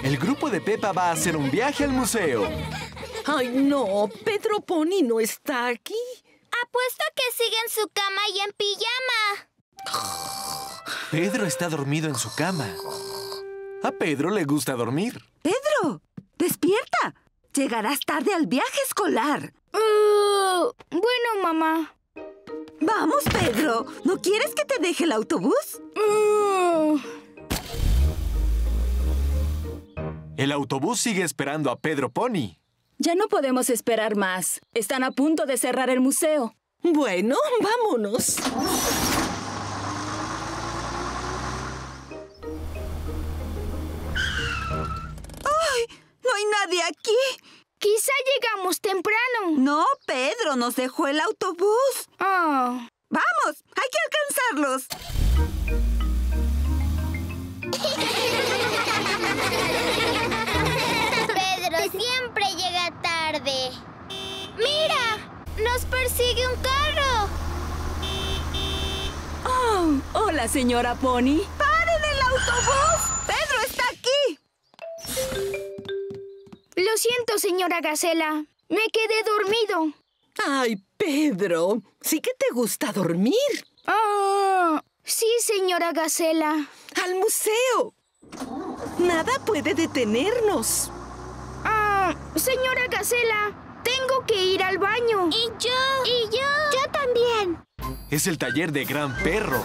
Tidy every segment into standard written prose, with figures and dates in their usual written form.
El grupo de Peppa va a hacer un viaje al museo. ¡Ay, no! Pedro Pony no está aquí. Apuesto a que sigue en su cama y en pijama. Pedro está dormido en su cama. A Pedro le gusta dormir. ¡Pedro! ¡Despierta! Llegarás tarde al viaje escolar. Bueno, mamá. ¡Vamos, Pedro! ¿No quieres que te deje el autobús? El autobús sigue esperando a Pedro Pony. Ya no podemos esperar más. Están a punto de cerrar el museo. Bueno, vámonos. ¡Ay! ¡No hay nadie aquí! Quizá llegamos temprano. No, Pedro, nos dejó el autobús. Oh. ¡Vamos! ¡Hay que alcanzarlos! Pedro siempre llega tarde. ¡Mira! ¡Nos persigue un carro! Oh, hola, señora Pony. ¡Paren el autobús! ¡Pedro está aquí! Lo siento, señora Gacela. Me quedé dormido. ¡Ay, Pedro! ¿Sí que te gusta dormir? Oh, sí, señora Gacela. ¡Al museo! Nada puede detenernos. Señora Gacela, tengo que ir al baño. ¿Y yo? ¿Y yo? Yo también. Es el taller de Gran Perro.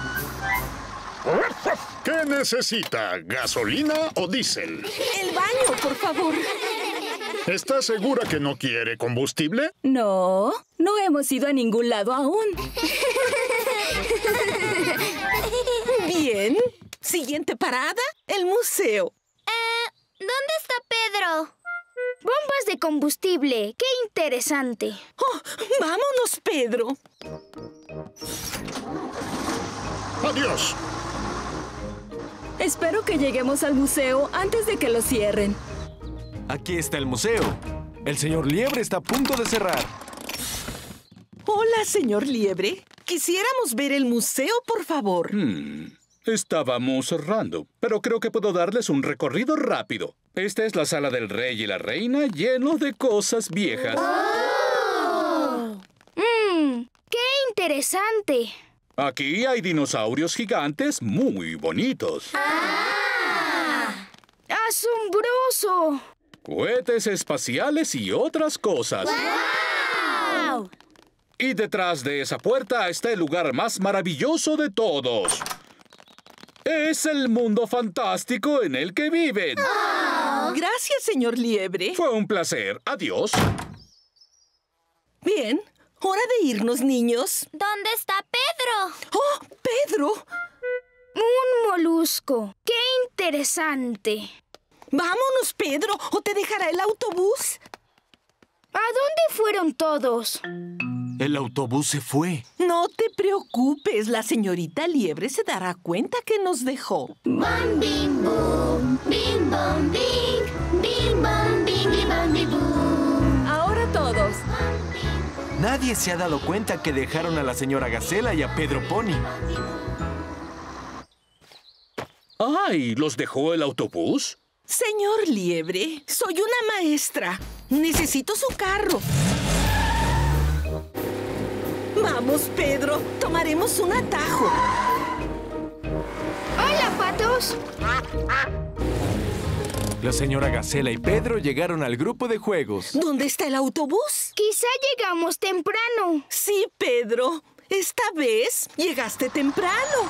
¿Qué necesita? ¿Gasolina o diésel? ¡El baño, por favor! ¿Está segura que no quiere combustible? No, no hemos ido a ningún lado aún. Bien. Siguiente parada, el museo. ¿Dónde está Pedro? Bombas de combustible. ¡Qué interesante! ¡Oh! ¡Vámonos, Pedro! ¡Adiós! Espero que lleguemos al museo antes de que lo cierren. Aquí está el museo. El señor Liebre está a punto de cerrar. Hola, señor Liebre. Quisiéramos ver el museo, por favor. Estábamos cerrando, pero creo que puedo darles un recorrido rápido. Esta es la sala del rey y la reina, lleno de cosas viejas. ¡Qué interesante! Aquí hay dinosaurios gigantes muy bonitos. ¡Asombroso! Cohetes espaciales y otras cosas. ¡Wow! Y detrás de esa puerta está el lugar más maravilloso de todos. Es el mundo fantástico en el que viven. Gracias, señor Liebre. Fue un placer. Adiós. Bien. Hora de irnos, niños. ¿Dónde está Pedro? ¡Oh, Pedro! Un molusco. ¡Qué interesante! Vámonos, Pedro, o te dejará el autobús. ¿A dónde fueron todos? El autobús se fue. No te preocupes, la señorita Liebre se dará cuenta que nos dejó. Bam, bim, boom. Bim, bom, bing. Bim, bom, bing, bim, bom, bim, boom. Ahora todos. Nadie se ha dado cuenta que dejaron a la señora Gacela y a Pedro Pony. ¡Ay! ¿Los dejó el autobús? Señor Liebre, soy una maestra. Necesito su carro. Vamos, Pedro. Tomaremos un atajo. ¡Hola, patos! La señora Gacela y Pedro llegaron al grupo de juegos. ¿Dónde está el autobús? Quizá llegamos temprano. Sí, Pedro. Esta vez llegaste temprano.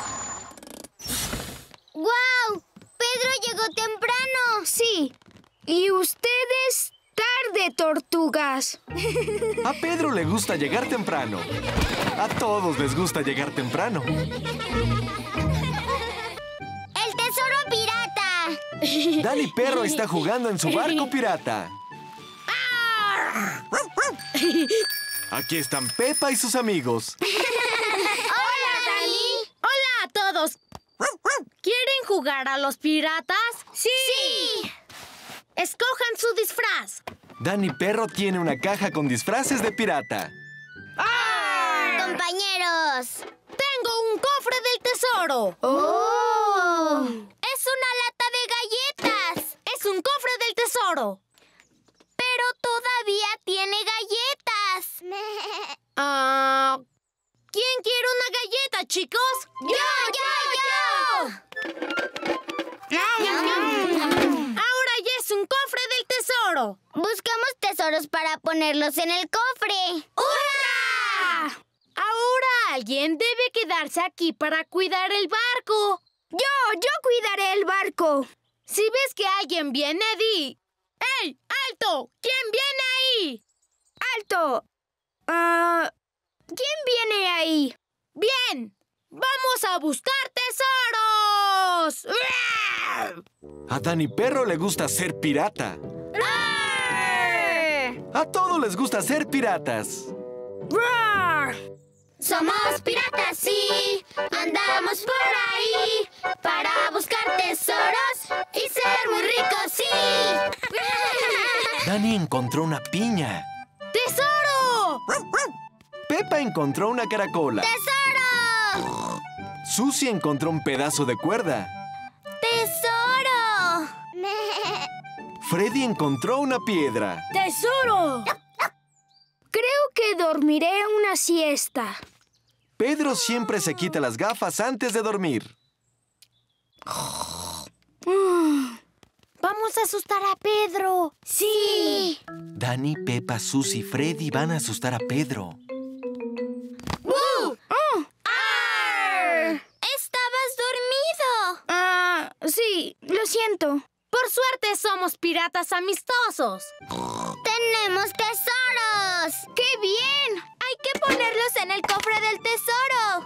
¡Guau! ¡Pedro llegó temprano! Sí. Y ustedes, tarde, tortugas. A Pedro le gusta llegar temprano. A todos les gusta llegar temprano. ¡El tesoro pirata! Dani Perro está jugando en su barco pirata. Aquí están Peppa y sus amigos. ¡Hola, Dani! ¡Hola a todos! ¿Quieren jugar a los piratas? ¡Sí! Escojan su disfraz. Dani Perro tiene una caja con disfraces de pirata. ¡Compañeros! Tengo un cofre del tesoro. ¡Oh! ¡Es una lata de galletas! Es chicos? ¡Yo! Ahora ya es un cofre del tesoro. Buscamos tesoros para ponerlos en el cofre. ¡Hurra! Ahora alguien debe quedarse aquí para cuidar el barco. Yo cuidaré el barco. Si ves que alguien viene, di... ¡Ey! ¡Alto! ¿Quién viene ahí? ¡Alto! ¿Quién viene ahí? ¡Bien! ¡Vamos a buscar tesoros! A Dani Perro le gusta ser pirata. A todos les gusta ser piratas. Somos piratas, sí. Andamos por ahí para buscar tesoros y ser muy ricos, sí. Dani encontró una piña. ¡Tesoro! Pepa encontró una caracola. ¡Tesoro! Susie encontró un pedazo de cuerda. ¡Tesoro! Freddy encontró una piedra. ¡Tesoro! Creo que dormiré una siesta. Pedro siempre se quita las gafas antes de dormir. ¡Vamos a asustar a Pedro! ¡Sí! Dani, Pepa, Susie y Freddy van a asustar a Pedro. ¿Estabas dormido? Sí, lo siento. Por suerte somos piratas amistosos. ¡Tenemos tesoros! ¡Qué bien! Hay que ponerlos en el cofre del tesoro.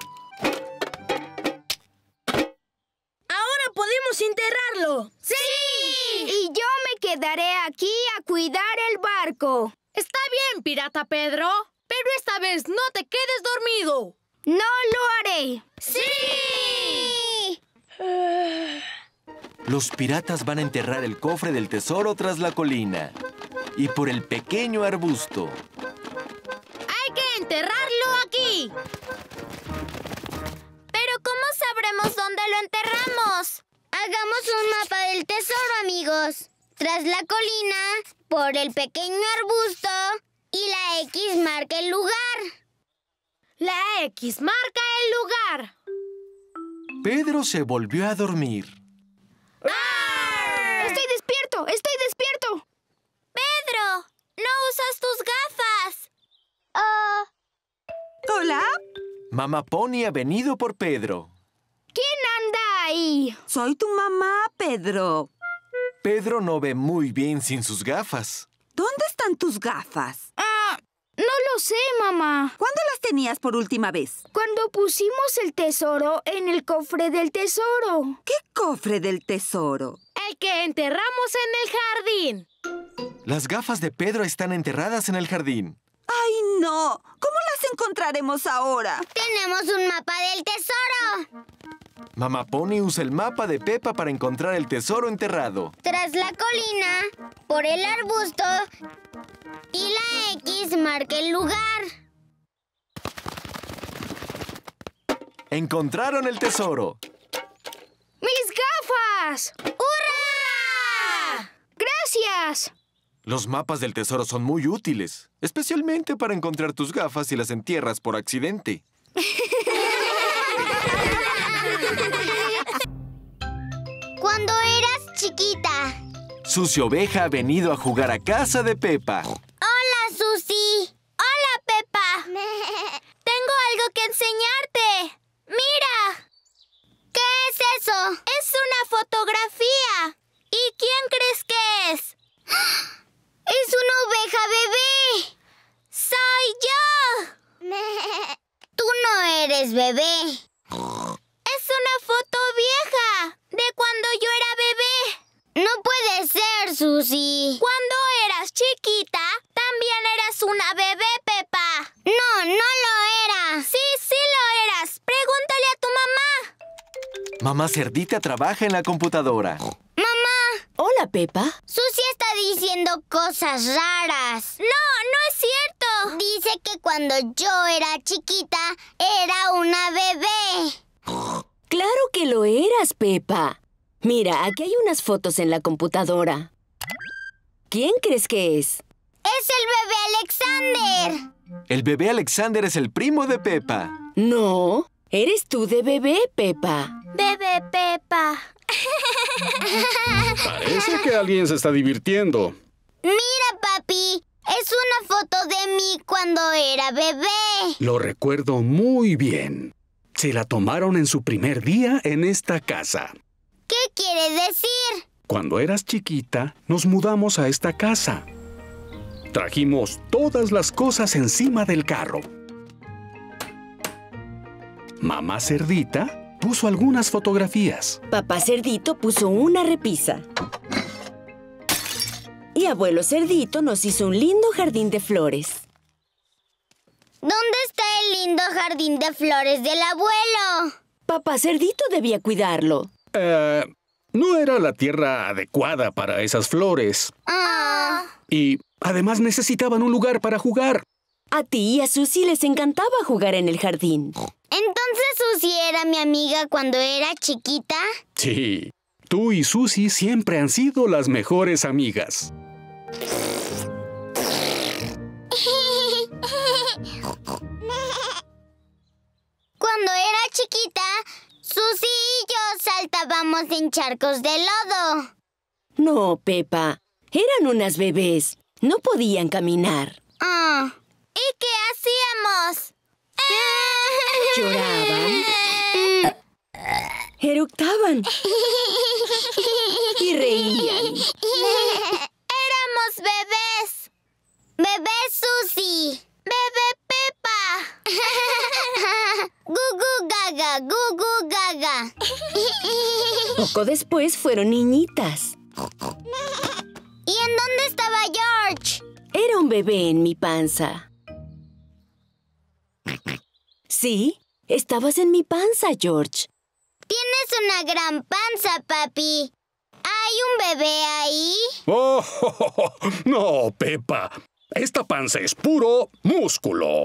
¡Ahora podemos enterrarlo! ¡Sí! Y yo me quedaré aquí a cuidar el barco. Está bien, pirata Pedro, pero esta vez no te quedes dormido. ¡No lo haré! ¡Sí! Los piratas van a enterrar el cofre del tesoro tras la colina y por el pequeño arbusto. ¡Hay que enterrarlo aquí! ¿Pero cómo sabremos dónde lo enterramos? Hagamos un mapa del tesoro, amigos. Tras la colina, por el pequeño arbusto y la X marca el lugar. La X marca el lugar. Pedro se volvió a dormir. ¡Estoy despierto! ¡Estoy despierto! ¡Pedro! ¡No usas tus gafas! ¿Hola? Mamá Pony ha venido por Pedro. ¿Quién anda ahí? Soy tu mamá, Pedro. Pedro no ve muy bien sin sus gafas. ¿Dónde están tus gafas? No lo sé, mamá. ¿Cuándo las tenías por última vez? Cuando pusimos el tesoro en el cofre del tesoro. ¿Qué cofre del tesoro? El que enterramos en el jardín. Las gafas de Pedro están enterradas en el jardín. ¡Ay, no! ¿Cómo las encontraremos ahora? Tenemos un mapa del tesoro. Mamá Pony usa el mapa de Pepa para encontrar el tesoro enterrado. Tras la colina, por el arbusto y la X marca el lugar. ¡Encontraron el tesoro! ¡Mis gafas! ¡Hurra! ¡Gracias! Los mapas del tesoro son muy útiles, especialmente para encontrar tus gafas si las entierras por accidente. Cuando eras chiquita. Susie Oveja ha venido a jugar a casa de Pepa. Hola, Susie. Hola, Pepa. Tengo algo que enseñarte. ¡Mira! ¿Qué es eso? Es una fotografía. ¿Y quién crees que es? ¡Es una oveja bebé! ¡Soy yo! Tú no eres bebé. Es una foto vieja de cuando yo era bebé. No puede ser, Susie. Cuando eras chiquita, también eras una bebé, Pepa. No, no lo era. Sí, sí lo eras. Pregúntale a tu mamá. Mamá Cerdita trabaja en la computadora. Mamá. Hola, Pepa. Susie está diciendo cosas raras. No, no es cierto. Dice que cuando yo era chiquita, era una bebé. Claro que lo eras, Pepa. Mira, aquí hay unas fotos en la computadora. ¿Quién crees que es? ¡Es el bebé Alexander! El bebé Alexander es el primo de Pepa. No, Eres tú de bebé, Peppa. Bebé Peppa. Parece que alguien se está divirtiendo. Mira, papi. Es una foto de mí cuando era bebé. Lo recuerdo muy bien. Se la tomaron en su primer día en esta casa. ¿Qué quiere decir? Cuando eras chiquita, nos mudamos a esta casa. Trajimos todas las cosas encima del carro. Mamá Cerdita puso algunas fotografías. Papá Cerdito puso una repisa. Y Abuelo Cerdito nos hizo un lindo jardín de flores. ¿Dónde está el lindo jardín de flores del abuelo? Papá Cerdito debía cuidarlo. No era la tierra adecuada para esas flores. Y además necesitaban un lugar para jugar. A ti y a Susie les encantaba jugar en el jardín. ¿Entonces Susie era mi amiga cuando era chiquita? Sí, tú y Susie siempre han sido las mejores amigas. Cuando era chiquita, Susie y yo saltábamos en charcos de lodo. No, Peppa. Eran unas bebés. No podían caminar. ¿Y qué hacíamos? Lloraban. Eructaban. Y reían. Éramos bebés. Bebé Susie. Bebé Peppa. Gugu gaga, gugu gaga. Poco después fueron niñitas. ¿Y en dónde estaba George? Era un bebé en mi panza. Sí, estabas en mi panza, George. Tienes una gran panza, papi. ¿Hay un bebé ahí? ¡Oh! No, Peppa. Esta panza es puro músculo.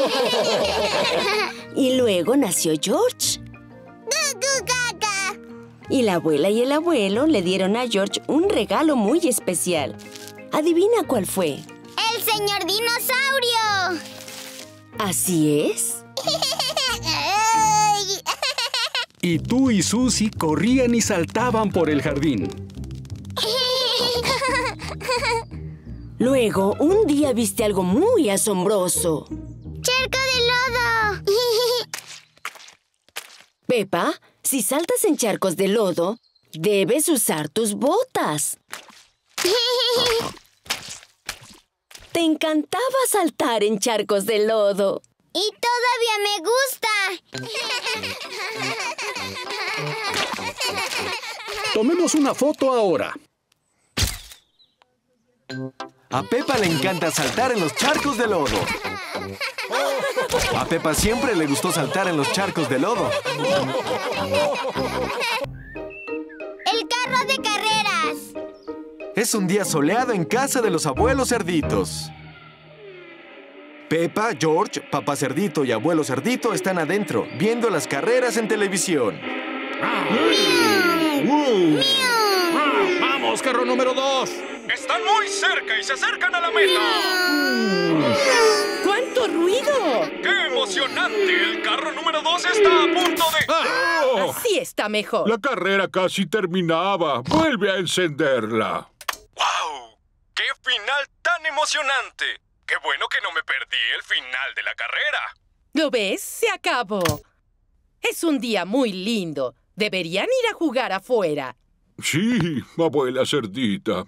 Y luego nació George. ¡Gugu gaga! Y la abuela y el abuelo le dieron a George un regalo muy especial. ¿Adivina cuál fue? ¡El señor dinosaurio! ¿Así es? Y tú y Susie corrían y saltaban por el jardín. Luego, un día viste algo muy asombroso. ¡Charco de lodo! Peppa, si saltas en charcos de lodo, debes usar tus botas. Te encantaba saltar en charcos de lodo. ¡Y todavía me gusta! Tomemos una foto ahora. A Peppa le encanta saltar en los charcos de lodo. A Peppa siempre le gustó saltar en los charcos de lodo. ¡El carro de carreras! Es un día soleado en casa de los abuelos cerditos. Peppa, George, papá cerdito y abuelo cerdito están adentro, viendo las carreras en televisión. ¡Vamos, carro número 2! ¡Están muy cerca y se acercan a la meta! ¡Cuánto ruido! ¡Qué emocionante! El carro número 2 está a punto de... Así está mejor. La carrera casi terminaba. Vuelve a encenderla. ¡Wow! ¡Qué final tan emocionante! ¡Qué bueno que no me perdí el final de la carrera! ¿Lo ves? Se acabó. Es un día muy lindo. Deberían ir a jugar afuera. Sí, abuela cerdita.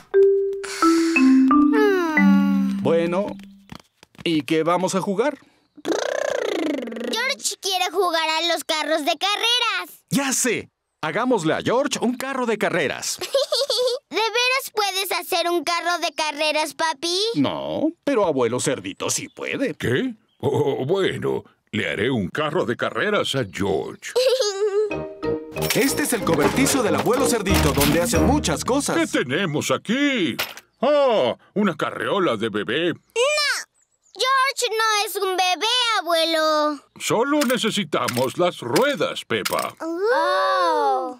Bueno, ¿y qué vamos a jugar? George quiere jugar a los carros de carreras. ¡Ya sé! Hagámosle a George un carro de carreras. ¿De veras puedes hacer un carro de carreras, papi? No, pero abuelo cerdito sí puede. ¿Qué? Oh, bueno, le haré un carro de carreras a George. Este es el cobertizo del abuelo cerdito, donde hace muchas ¿Qué cosas. tenemos aquí? ¡Ah! Una carreola de bebé. George no es un bebé, abuelo. Solo necesitamos las ruedas, Peppa. Oh.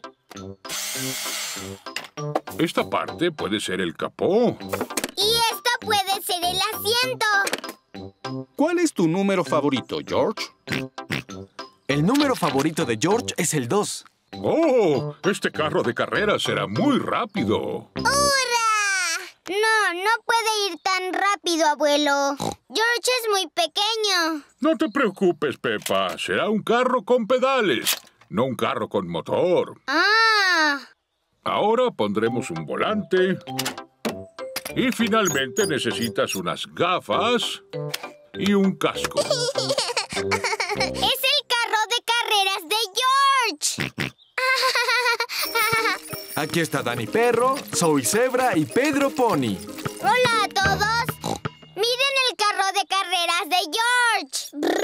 Esta parte puede ser el capó. Y esta puede ser el asiento. ¿Cuál es tu número favorito, George? El número favorito de George es el 2. ¡Oh! Este carro de carreras será muy rápido. ¡Hurra! No puede ir tan rápido, abuelo. George es muy pequeño. No te preocupes, Peppa. Será un carro con pedales, no un carro con motor. ¡Ah! Ahora pondremos un volante. Y finalmente necesitas unas gafas y un casco. ¡Es el carro de carreras de George! Aquí está Dani Perro, Zoe Zebra y Pedro Pony. ¡Hola a todos! ¡Miren el carro de carreras de George!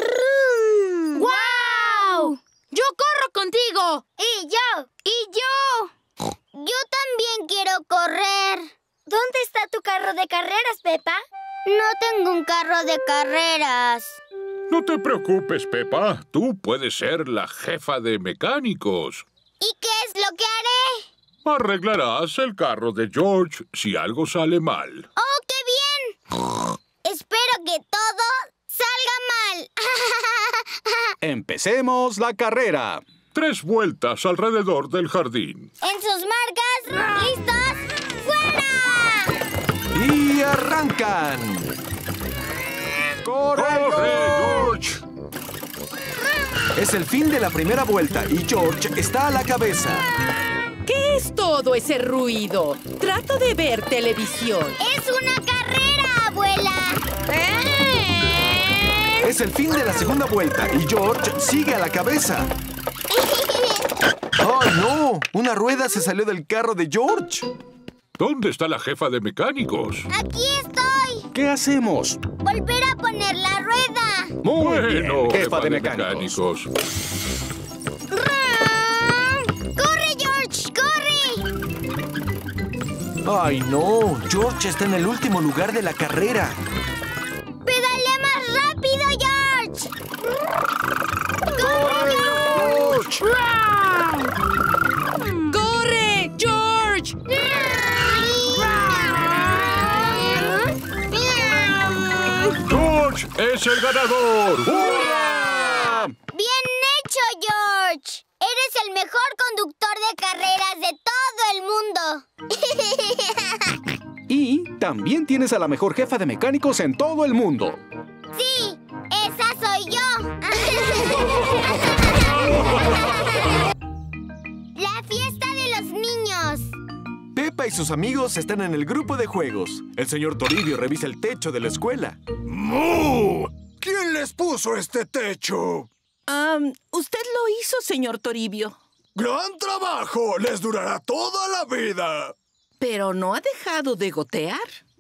¡Guau! ¡Yo corro contigo! ¡Y yo! Yo también quiero correr. ¿Dónde está tu carro de carreras, Peppa? No tengo un carro de carreras. No te preocupes, Peppa. Tú puedes ser la jefa de mecánicos. ¿Y qué es lo que haré? Arreglarás el carro de George si algo sale mal. ¡Oh, qué bien! Espero que todo salga mal. Empecemos la carrera. 3 vueltas alrededor del jardín. En sus marcas, listos, ¡fuera! ¡Y arrancan! ¡Corre, George! Es el fin de la primera vuelta y George está a la cabeza. ¿Qué es todo ese ruido? Trato de ver televisión. ¡Es una carrera, abuela! Es el fin de la segunda vuelta y George sigue a la cabeza. ¡Ay, no! Una rueda se salió del carro de George. ¿Dónde está la jefa de mecánicos? ¡Aquí estoy! ¿Qué hacemos? ¡Volver a poner la rueda! Muy Bueno, bien, jefa de mecánicos. ¡Corre, George! ¡Corre! ¡Ay, no! George está en el último lugar de la carrera. ¡Pedalea más rápido, George! ¡Corre, George! ¡Corre, George! ¡George es el ganador! ¡Hurra! ¡Bien hecho, George! Eres el mejor conductor de carreras de todo el mundo. Y también tienes a la mejor jefa de mecánicos en todo el mundo. ¡Sí! ¡Esa soy yo! ¡La fiesta de los niños! Peppa y sus amigos están en el grupo de juegos. El señor Toribio revisa el techo de la escuela. ¡Mu! ¿Quién les puso este techo? Usted lo hizo, señor Toribio. ¡Gran trabajo! ¡Les durará toda la vida! Pero no ha dejado de gotear.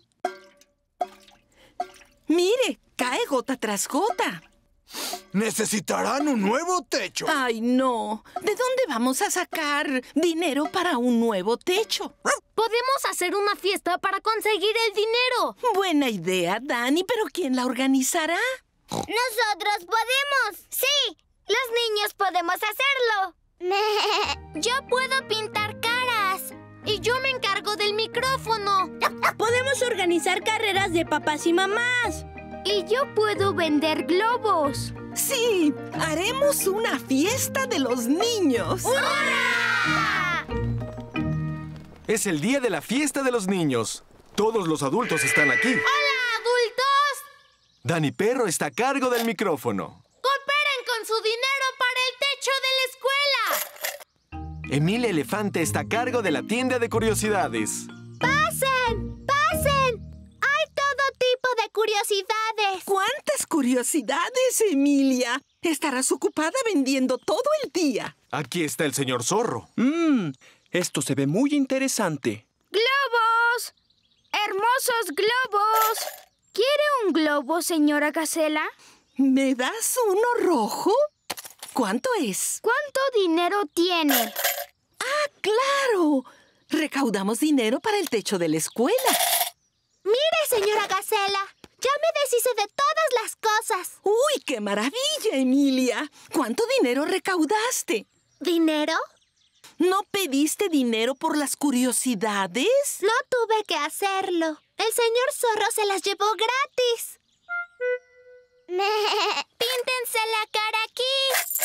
Mire, cae gota tras gota. Necesitarán un nuevo techo. Ay, no. ¿De dónde vamos a sacar dinero para un nuevo techo? Podemos hacer una fiesta para conseguir el dinero. Buena idea, Dani, pero ¿quién la organizará? ¡Nosotros podemos! ¡Sí! ¡Los niños podemos hacerlo! Yo puedo pintar caras. Y yo me encargo del micrófono. Podemos organizar carreras de papás y mamás. Y yo puedo vender globos. Sí, haremos una fiesta de los niños. ¡Hurra! Es el día de la fiesta de los niños. Todos los adultos están aquí. ¡Hola, adultos! Dani Perro está a cargo del micrófono. ¡Cooperen con su dinero para el techo de la escuela! Emilia Elefante está a cargo de la tienda de curiosidades. ¡Pasen! ¡Pasen! Hay todo tipo de curiosidades. ¿Cuántas curiosidades, Emilia? Estarás ocupada vendiendo todo el día. Aquí está el señor Zorro. Esto se ve muy interesante. ¡Globos! ¡Hermosos globos! ¿Quiere un globo, señora Gacela? ¿Me das uno rojo? ¿Cuánto es? ¿Cuánto dinero tiene? ¡Ah, claro! Recaudamos dinero para el techo de la escuela. Mire, señora Gacela, ya me deshice de todas las cosas. ¡Uy, qué maravilla, Emilia! ¿Cuánto dinero recaudaste? ¿Dinero? ¿No pediste dinero por las curiosidades? No tuve que hacerlo. El señor Zorro se las llevó gratis. Píntense la cara aquí.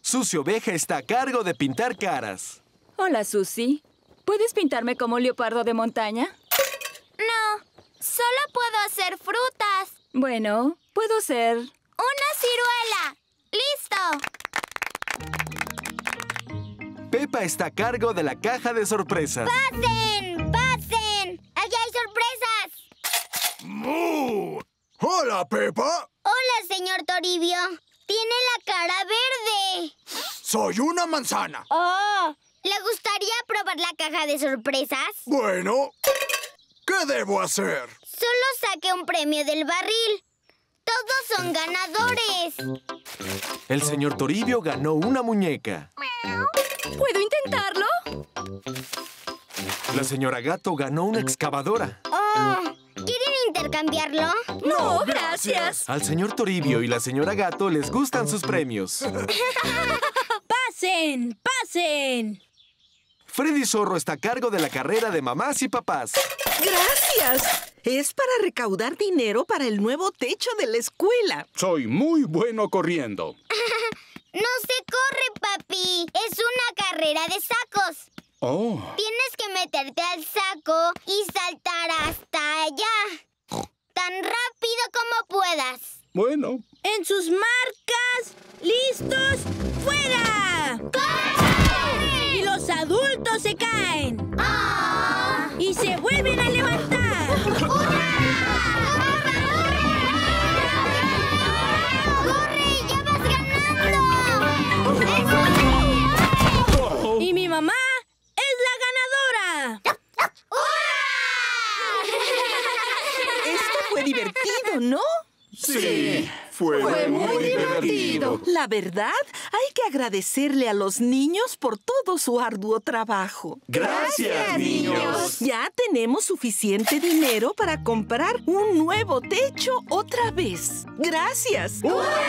Susie Oveja está a cargo de pintar caras. Hola, Susie. ¿Puedes pintarme como un leopardo de montaña? No, solo puedo hacer frutas. Bueno, puedo ser... ¡Una ciruela! ¡Listo! Peppa está a cargo de la caja de sorpresas. ¡Pasen! ¡Pasen! ¡Allá hay sorpresas! ¡Mu! ¡Hola, Peppa! Hola, señor Toribio. Tiene la cara verde. Soy una manzana. ¡Oh! ¿Le gustaría probar la caja de sorpresas? Bueno, ¿qué debo hacer? Solo saque un premio del barril. Todos son ganadores. El señor Toribio ganó una muñeca. ¿Puedo intentarlo? La señora Gato ganó una excavadora. Oh, ¿quieren intercambiarlo? No, gracias. Al señor Toribio y la señora Gato les gustan sus premios. ¡Pasen! ¡Pasen! Freddy Zorro está a cargo de la carrera de mamás y papás. ¡Gracias! Es para recaudar dinero para el nuevo techo de la escuela. Soy muy bueno corriendo. No se corre, papi. Es una carrera de sacos. Oh. Tienes que meterte al saco y saltar hasta allá. Tan rápido como puedas. Bueno. ¡En sus marcas! ¡Listos! ¡Fuera! ¡Corre! Y los adultos se caen. ¡Oh! Y se vuelven a levantar. ¡Hurra! ¡Corre! ¡Ya vas ganando! Y mi mamá es la ganadora. Esto fue divertido, ¿no? Sí, fue muy divertido. La verdad, hay que agradecerle a los niños por todo su arduo trabajo. Gracias, niños. Ya tenemos suficiente dinero para comprar un nuevo techo otra vez. ¡Gracias!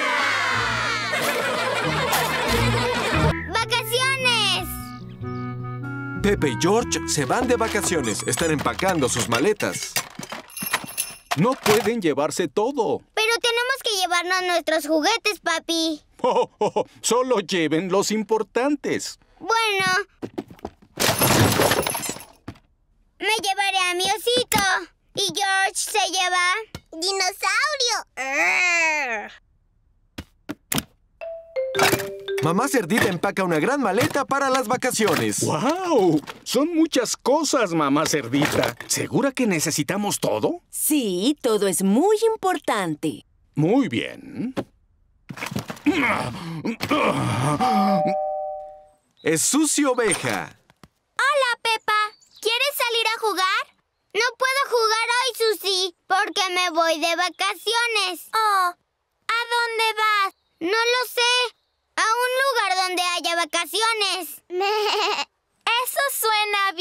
¡Vacaciones! Pepe y George se van de vacaciones. Están empacando sus maletas. No pueden llevarse todo. Pero tenemos que llevarnos nuestros juguetes, papi. Solo lleven los importantes. Bueno. Me llevaré a mi osito. Y George se lleva... ¡dinosaurio! Mamá Cerdita empaca una gran maleta para las vacaciones. ¡Wow! Son muchas cosas, mamá Cerdita. ¿Segura que necesitamos todo? Sí, todo es muy importante. Muy bien. Es Susie Oveja. Hola, Peppa. ¿Quieres salir a jugar? No puedo jugar hoy, Susie, porque me voy de vacaciones. Oh, ¿a dónde vas? No lo sé. A un lugar donde haya vacaciones. Eso suena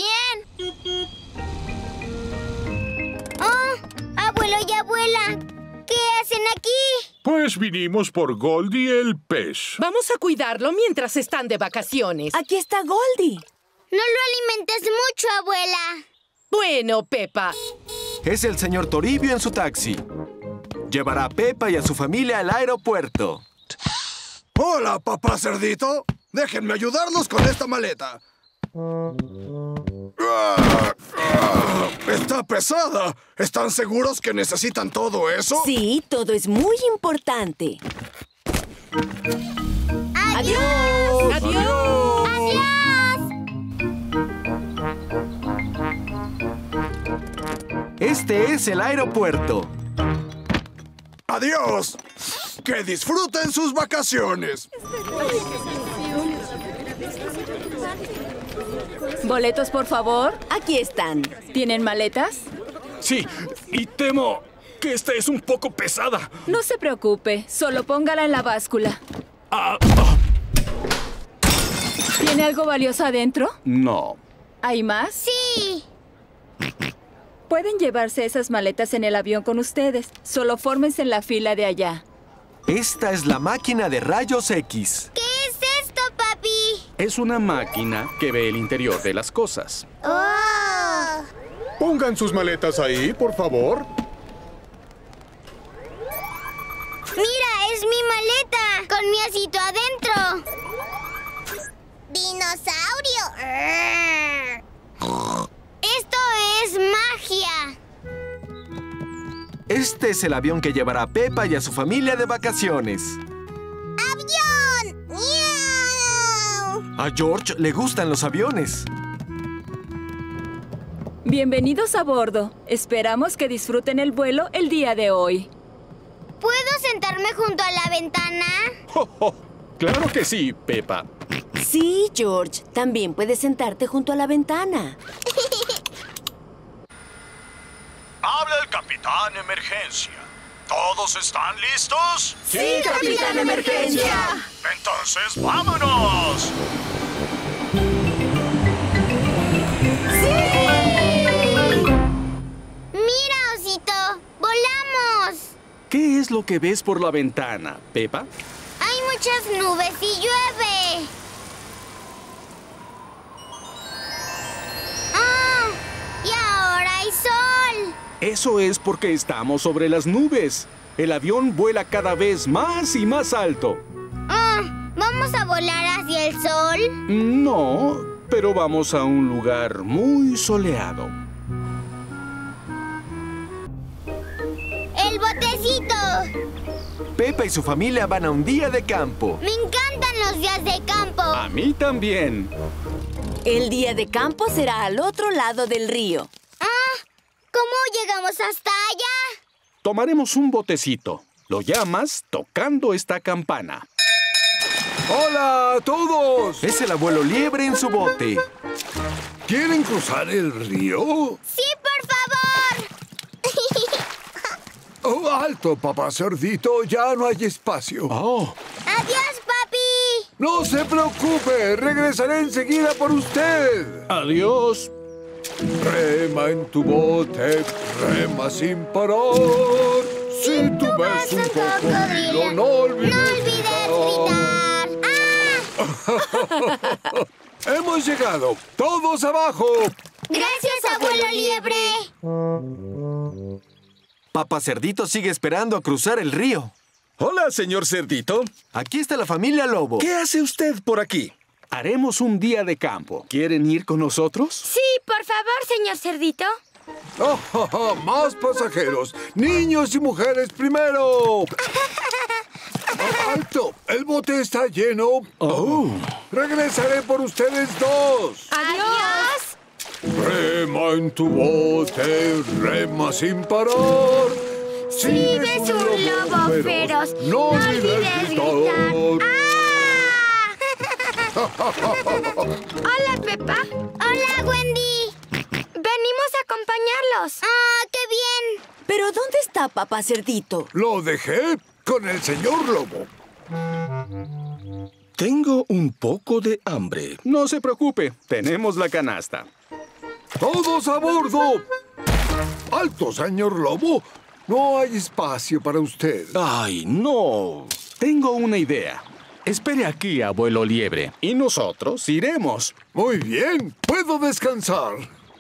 bien. Oh, abuelo y abuela, ¿qué hacen aquí? Pues vinimos por Goldie el pez. Vamos a cuidarlo mientras están de vacaciones. Aquí está Goldie. No lo alimentes mucho, abuela. Bueno, Peppa. Es el señor Toribio en su taxi. Llevará a Peppa y a su familia al aeropuerto. Hola, papá Cerdito. Déjenme ayudarlos con esta maleta. Está pesada. ¿Están seguros que necesitan todo eso? Sí, todo es muy importante. ¡Adiós! ¡Adiós! ¡Adiós! Este es el aeropuerto. ¡Adiós! ¡Que disfruten sus vacaciones! ¿Boletos, por favor? Aquí están. ¿Tienen maletas? Sí, y temo que esta es un poco pesada. No se preocupe, solo póngala en la báscula. ¿Tiene algo valioso adentro? No. ¿Hay más? Sí. Pueden llevarse esas maletas en el avión con ustedes. Solo fórmense en la fila de allá. Esta es la máquina de rayos X. ¿Qué es esto, papi? Es una máquina que ve el interior de las cosas. ¡Oh! Pongan sus maletas ahí, por favor. ¡Mira, es mi maleta! ¡Con mi osito adentro! dinosaurio! ¡Esto es magia! Este es el avión que llevará a Peppa y a su familia de vacaciones. ¡Avión! ¡Miau! A George le gustan los aviones. Bienvenidos a bordo. Esperamos que disfruten el vuelo el día de hoy. ¿Puedo sentarme junto a la ventana? Claro que sí, Peppa. Sí, George. También puedes sentarte junto a la ventana. Habla el Capitán Emergencia. ¿Todos están listos? ¡Sí, Capitán Emergencia! Entonces, ¡vámonos! ¡Mira, osito! ¡Volamos! ¿Qué es lo que ves por la ventana, Peppa? Hay muchas nubes y llueve. ¡Ah! ¡Y ahora hay sol! Eso es porque estamos sobre las nubes. El avión vuela cada vez más y más alto. ¿Vamos a volar hacia el sol? No, pero vamos a un lugar muy soleado. ¡El botecito! Peppa y su familia van a un día de campo. ¡Me encantan los días de campo! A mí también. El día de campo será al otro lado del río. ¿Cómo llegamos hasta allá? Tomaremos un botecito. Lo llamas tocando esta campana. ¡Hola a todos! Es el abuelo Liebre en su bote. ¿Quieren cruzar el río? ¡Sí, por favor! Oh, alto, papá cerdito. Ya no hay espacio. ¡Adiós, papi! No se preocupe. Regresaré enseguida por usted. Adiós. Rema en tu bote, rema sin parar. Si tú ves un cocodrilo, no olvides gritar. ¡Hemos llegado! ¡Todos abajo! ¡Gracias, abuelo Liebre! Papá Cerdito sigue esperando a cruzar el río. Hola, señor Cerdito. Aquí está la familia Lobo. ¿Qué hace usted por aquí? Haremos un día de campo. ¿Quieren ir con nosotros? Sí, por favor, señor Cerdito. ¡Más pasajeros! ¡Niños y mujeres primero! ¡Alto! ¡El bote está lleno! ¡Regresaré por ustedes dos! ¡Adiós! Rema en tu bote, rema sin parar. Si ves un lobo feroz, no olvides gritar. Hola, Peppa. Hola, Wendy. Venimos a acompañarlos. ¡Qué bien! ¿Pero dónde está Papá Cerdito? Lo dejé con el señor Lobo. Tengo un poco de hambre. No se preocupe, tenemos la canasta. ¡Todos a bordo! ¡Alto, señor Lobo! No hay espacio para usted. ¡Ay, no! Tengo una idea. Espere aquí, abuelo Liebre, y nosotros iremos. Muy bien, puedo descansar.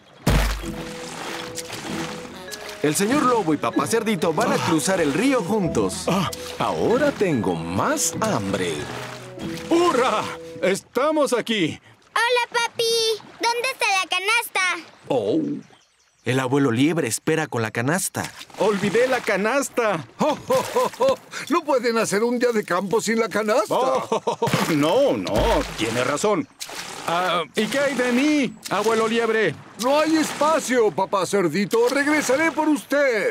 El señor Lobo y Papá Cerdito van a cruzar el río juntos. Ahora tengo más hambre. ¡Hurra! ¡Estamos aquí! Hola, papi. ¿Dónde está la canasta? ¡Oh! El abuelo Liebre espera con la canasta. ¡Olvidé la canasta! ¿No pueden hacer un día de campo sin la canasta? No, tiene razón. ¿Y qué hay de mí, abuelo Liebre? No hay espacio, papá Cerdito. Regresaré por usted.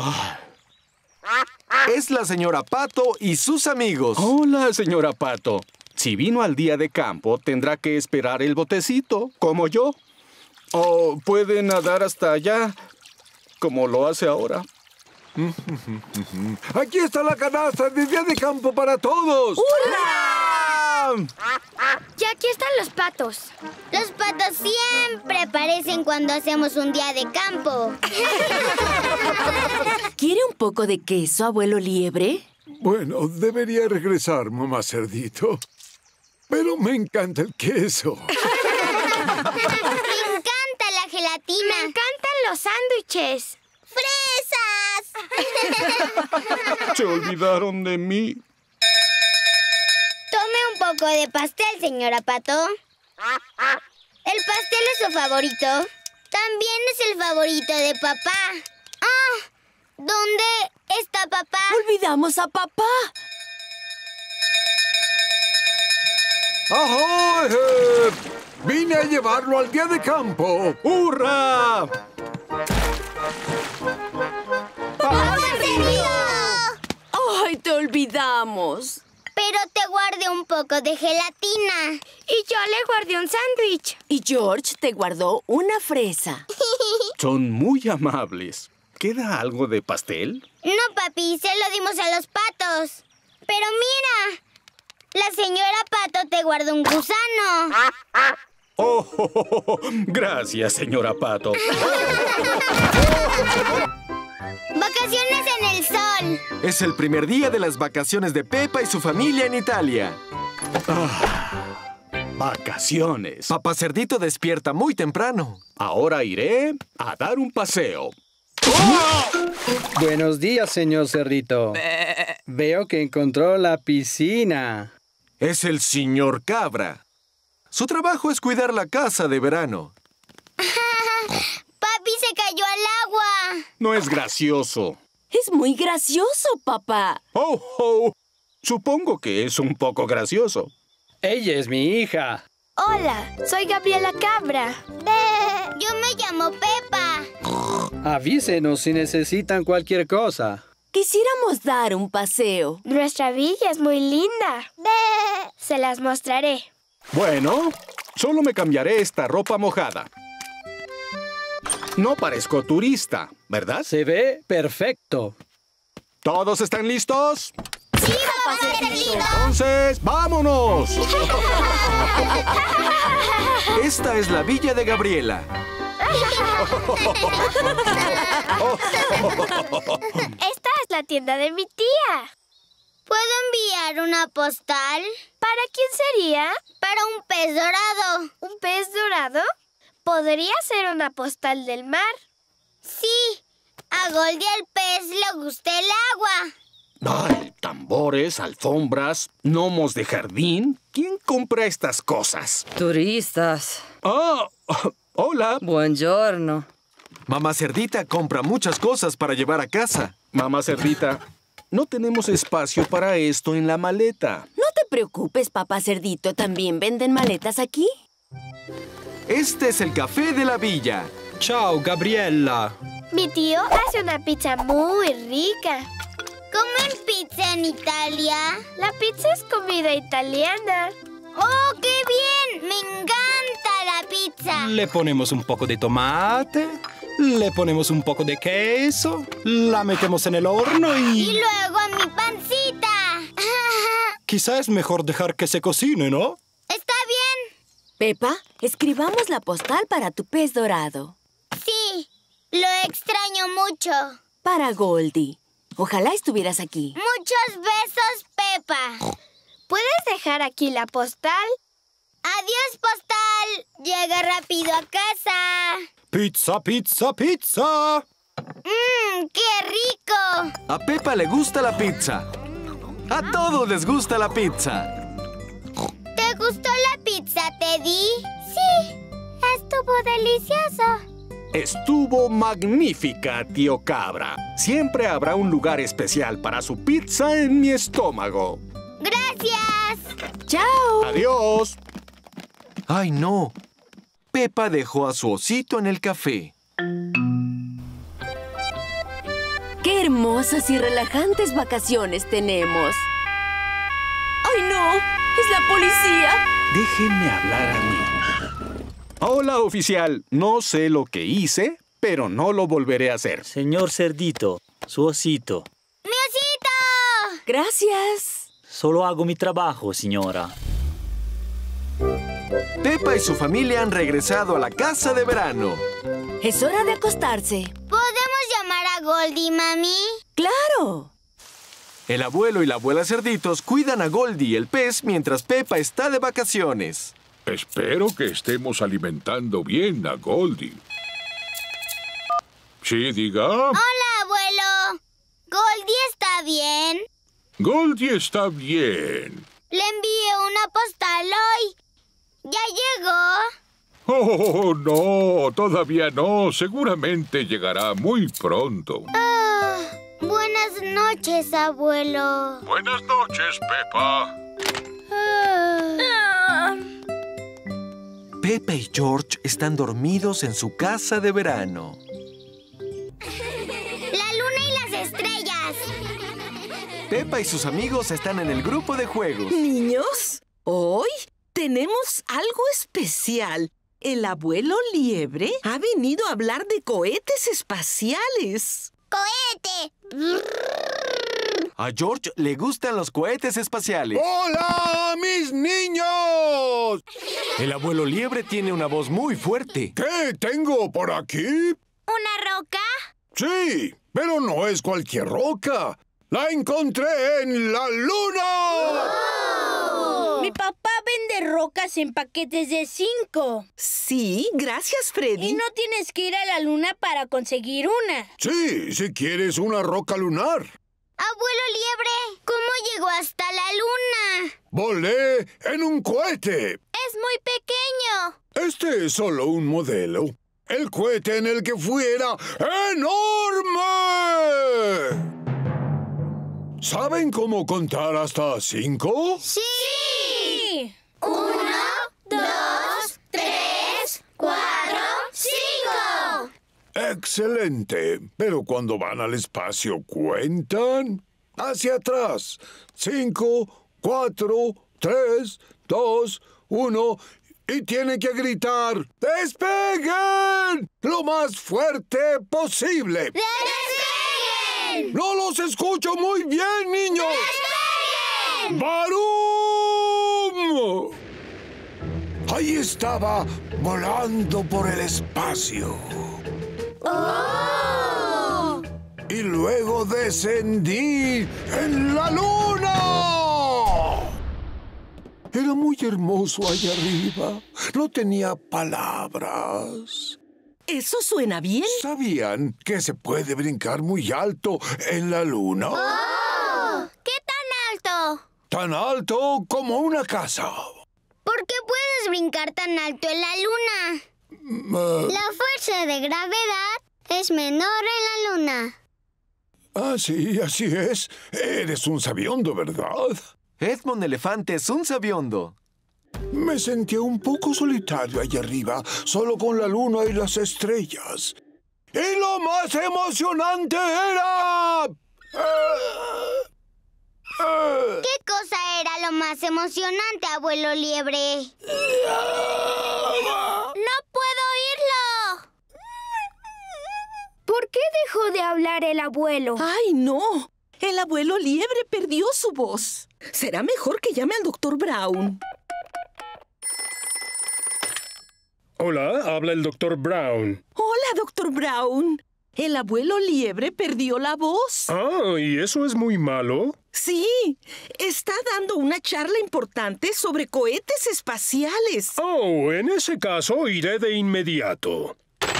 Es la señora Pato y sus amigos. Hola, señora Pato. Si vino al día de campo, tendrá que esperar el botecito, como yo. O puede nadar hasta allá, como lo hace ahora. Aquí está la canasta de día de campo para todos. ¡Hurra! Y aquí están los patos. Los patos siempre aparecen cuando hacemos un día de campo. ¿Quiere un poco de queso, abuelo Liebre? Bueno, debería regresar, mamá Cerdito. Pero me encanta el queso. Me encanta la gelatina. Me encantan los sándwiches. ¡Fresas! Se olvidaron de mí. Tome un poco de pastel, señora Pato. ¿El pastel es su favorito? También es el favorito de papá. ¡Ah! ¿Dónde está papá? Olvidamos a papá. ¡Ahoy! Vine a llevarlo al día de campo. ¡Hurra! ¡Papá Cerdito! ¡Ay, te olvidamos! Pero te guardé un poco de gelatina. Y yo le guardé un sándwich. Y George te guardó una fresa. Son muy amables. ¿Queda algo de pastel? No, papi, se lo dimos a los patos. Pero mira, la señora Pato te guardó un gusano. Oh, gracias, señora Pato. Vacaciones en el sol. Es el primer día de las vacaciones de Peppa y su familia en Italia. Vacaciones. Papá Cerdito despierta muy temprano. Ahora iré a dar un paseo. Buenos días, señor Cerdito. Veo que encontró la piscina. Es el señor Cabra. Su trabajo es cuidar la casa de verano. Papi se cayó al agua. No es gracioso. Es muy gracioso, papá. Oh, oh. Supongo que es un poco gracioso. Ella es mi hija. Hola, soy Gabriela Cabra. Yo me llamo Peppa. Avísenos si necesitan cualquier cosa. Quisiéramos dar un paseo. Nuestra villa es muy linda. Se las mostraré. Bueno, solo me cambiaré esta ropa mojada. No parezco turista, ¿verdad? Se ve perfecto. ¿Todos están listos? ¡Sí, papá Cerdito! Entonces, ¡vámonos! Esta es la villa de Gabriela. Esta es la tienda de mi tía. ¿Puedo enviar una postal? ¿Para quién sería? Para un pez dorado. ¿Un pez dorado? Podría ser una postal del mar. Sí, a Goldie el pez le gusta el agua. Ay, tambores, alfombras, gnomos de jardín. ¿Quién compra estas cosas? Turistas. Ah, hola. Buongiorno. Mamá Cerdita compra muchas cosas para llevar a casa. Mamá Cerdita, no tenemos espacio para esto en la maleta. No te preocupes, papá Cerdito. ¿También venden maletas aquí? Este es el café de la villa. Chao, Gabriela. Mi tío hace una pizza muy rica. ¿Comen pizza en Italia? La pizza es comida italiana. ¡Oh, qué bien! ¡Me encanta la pizza! Le ponemos un poco de tomate, le ponemos un poco de queso, la metemos en el horno y... ¡Y luego a mi pancita! Quizá es mejor dejar que se cocine, ¿no? ¡Está bien! Peppa, escribamos la postal para tu pez dorado. Sí, lo extraño mucho. Para Goldie. Ojalá estuvieras aquí. Muchos besos, Peppa. ¿Puedes dejar aquí la postal? ¡Adiós, postal! Llega rápido a casa. ¡Pizza, pizza, pizza! ¡Qué rico! A Peppa le gusta la pizza. A todos les gusta la pizza. ¿Te gustó la pizza, Teddy? Sí, estuvo delicioso. Estuvo magnífica, tío Cabra. Siempre habrá un lugar especial para su pizza en mi estómago. ¡Gracias! ¡Chao! ¡Adiós! ¡Ay, no! Peppa dejó a su osito en el café. ¡Qué hermosas y relajantes vacaciones tenemos! ¡Ay, no! ¡Es la policía! Déjenme hablar a mí. Hola, oficial. No sé lo que hice, pero no lo volveré a hacer. Señor Cerdito, su osito. ¡Mi osito! Gracias. Solo hago mi trabajo, señora. Peppa y su familia han regresado a la casa de verano. Es hora de acostarse. ¿Podemos llamar a Goldie, mami? ¡Claro! El abuelo y la abuela Cerditos cuidan a Goldie, el pez, mientras Peppa está de vacaciones. Espero que estemos alimentando bien a Goldie. Sí, diga. Hola, abuelo. ¿Goldie está bien? Goldie está bien. Le envié una postal hoy. ¿Ya llegó? Oh, no, todavía no. Seguramente llegará muy pronto. Buenas noches, abuelo. Buenas noches, Peppa. Peppa y George están dormidos en su casa de verano. La luna y las estrellas. Peppa y sus amigos están en el grupo de juegos. Niños, hoy tenemos algo especial. El abuelo Liebre ha venido a hablar de cohetes espaciales. ¡Cohete! A George le gustan los cohetes espaciales. ¡Hola, mis niños! El abuelo Liebre tiene una voz muy fuerte. ¿Qué tengo por aquí? ¿Una roca? Sí, pero no es cualquier roca. ¡La encontré en la luna! ¡Oh! Mi papá vende rocas en paquetes de 5. Sí, gracias, Freddy. Y no tienes que ir a la luna para conseguir una. Sí, si quieres una roca lunar. Abuelo Liebre, ¿cómo llegó hasta la luna? Volé en un cohete. Es muy pequeño. Este es solo un modelo. El cohete en el que fui era enorme. ¿Saben cómo contar hasta 5? ¡Sí! 1, 2, 3, 4, 5. Excelente. Pero cuando van al espacio, ¿cuentan? Hacia atrás. 5, 4, 3, 2, 1... Y tienen que gritar, ¡despeguen! ¡Lo más fuerte posible! ¡Despeguen! ¡No los escucho muy bien, niños! ¡Despeguen! ¡Barum! Ahí estaba, volando por el espacio. ¡Oh! Y luego descendí en la luna. Era muy hermoso allá arriba. No tenía palabras. ¿Eso suena bien? ¿Sabían que se puede brincar muy alto en la luna? ¡Oh! ¿Qué tan alto? Tan alto como una casa. ¿Por qué puedes brincar tan alto en la luna? La fuerza de gravedad es menor en la luna. Ah, sí, así es. Eres un sabiondo, ¿verdad? Edmond Elefante es un sabiondo. Me sentía un poco solitario allá arriba, solo con la luna y las estrellas. ¡Y lo más emocionante era! ¿Qué cosa era lo más emocionante, abuelo Liebre? ¡No puedo oírlo! ¿Por qué dejó de hablar el abuelo? ¡Ay, no! El abuelo Liebre perdió su voz. Será mejor que llame al Dr. Brown. Hola, habla el Dr. Brown. Hola, Dr. Brown. El abuelo Liebre perdió la voz. Ah, ¿y eso es muy malo? Sí, está dando una charla importante sobre cohetes espaciales. Oh, en ese caso iré de inmediato.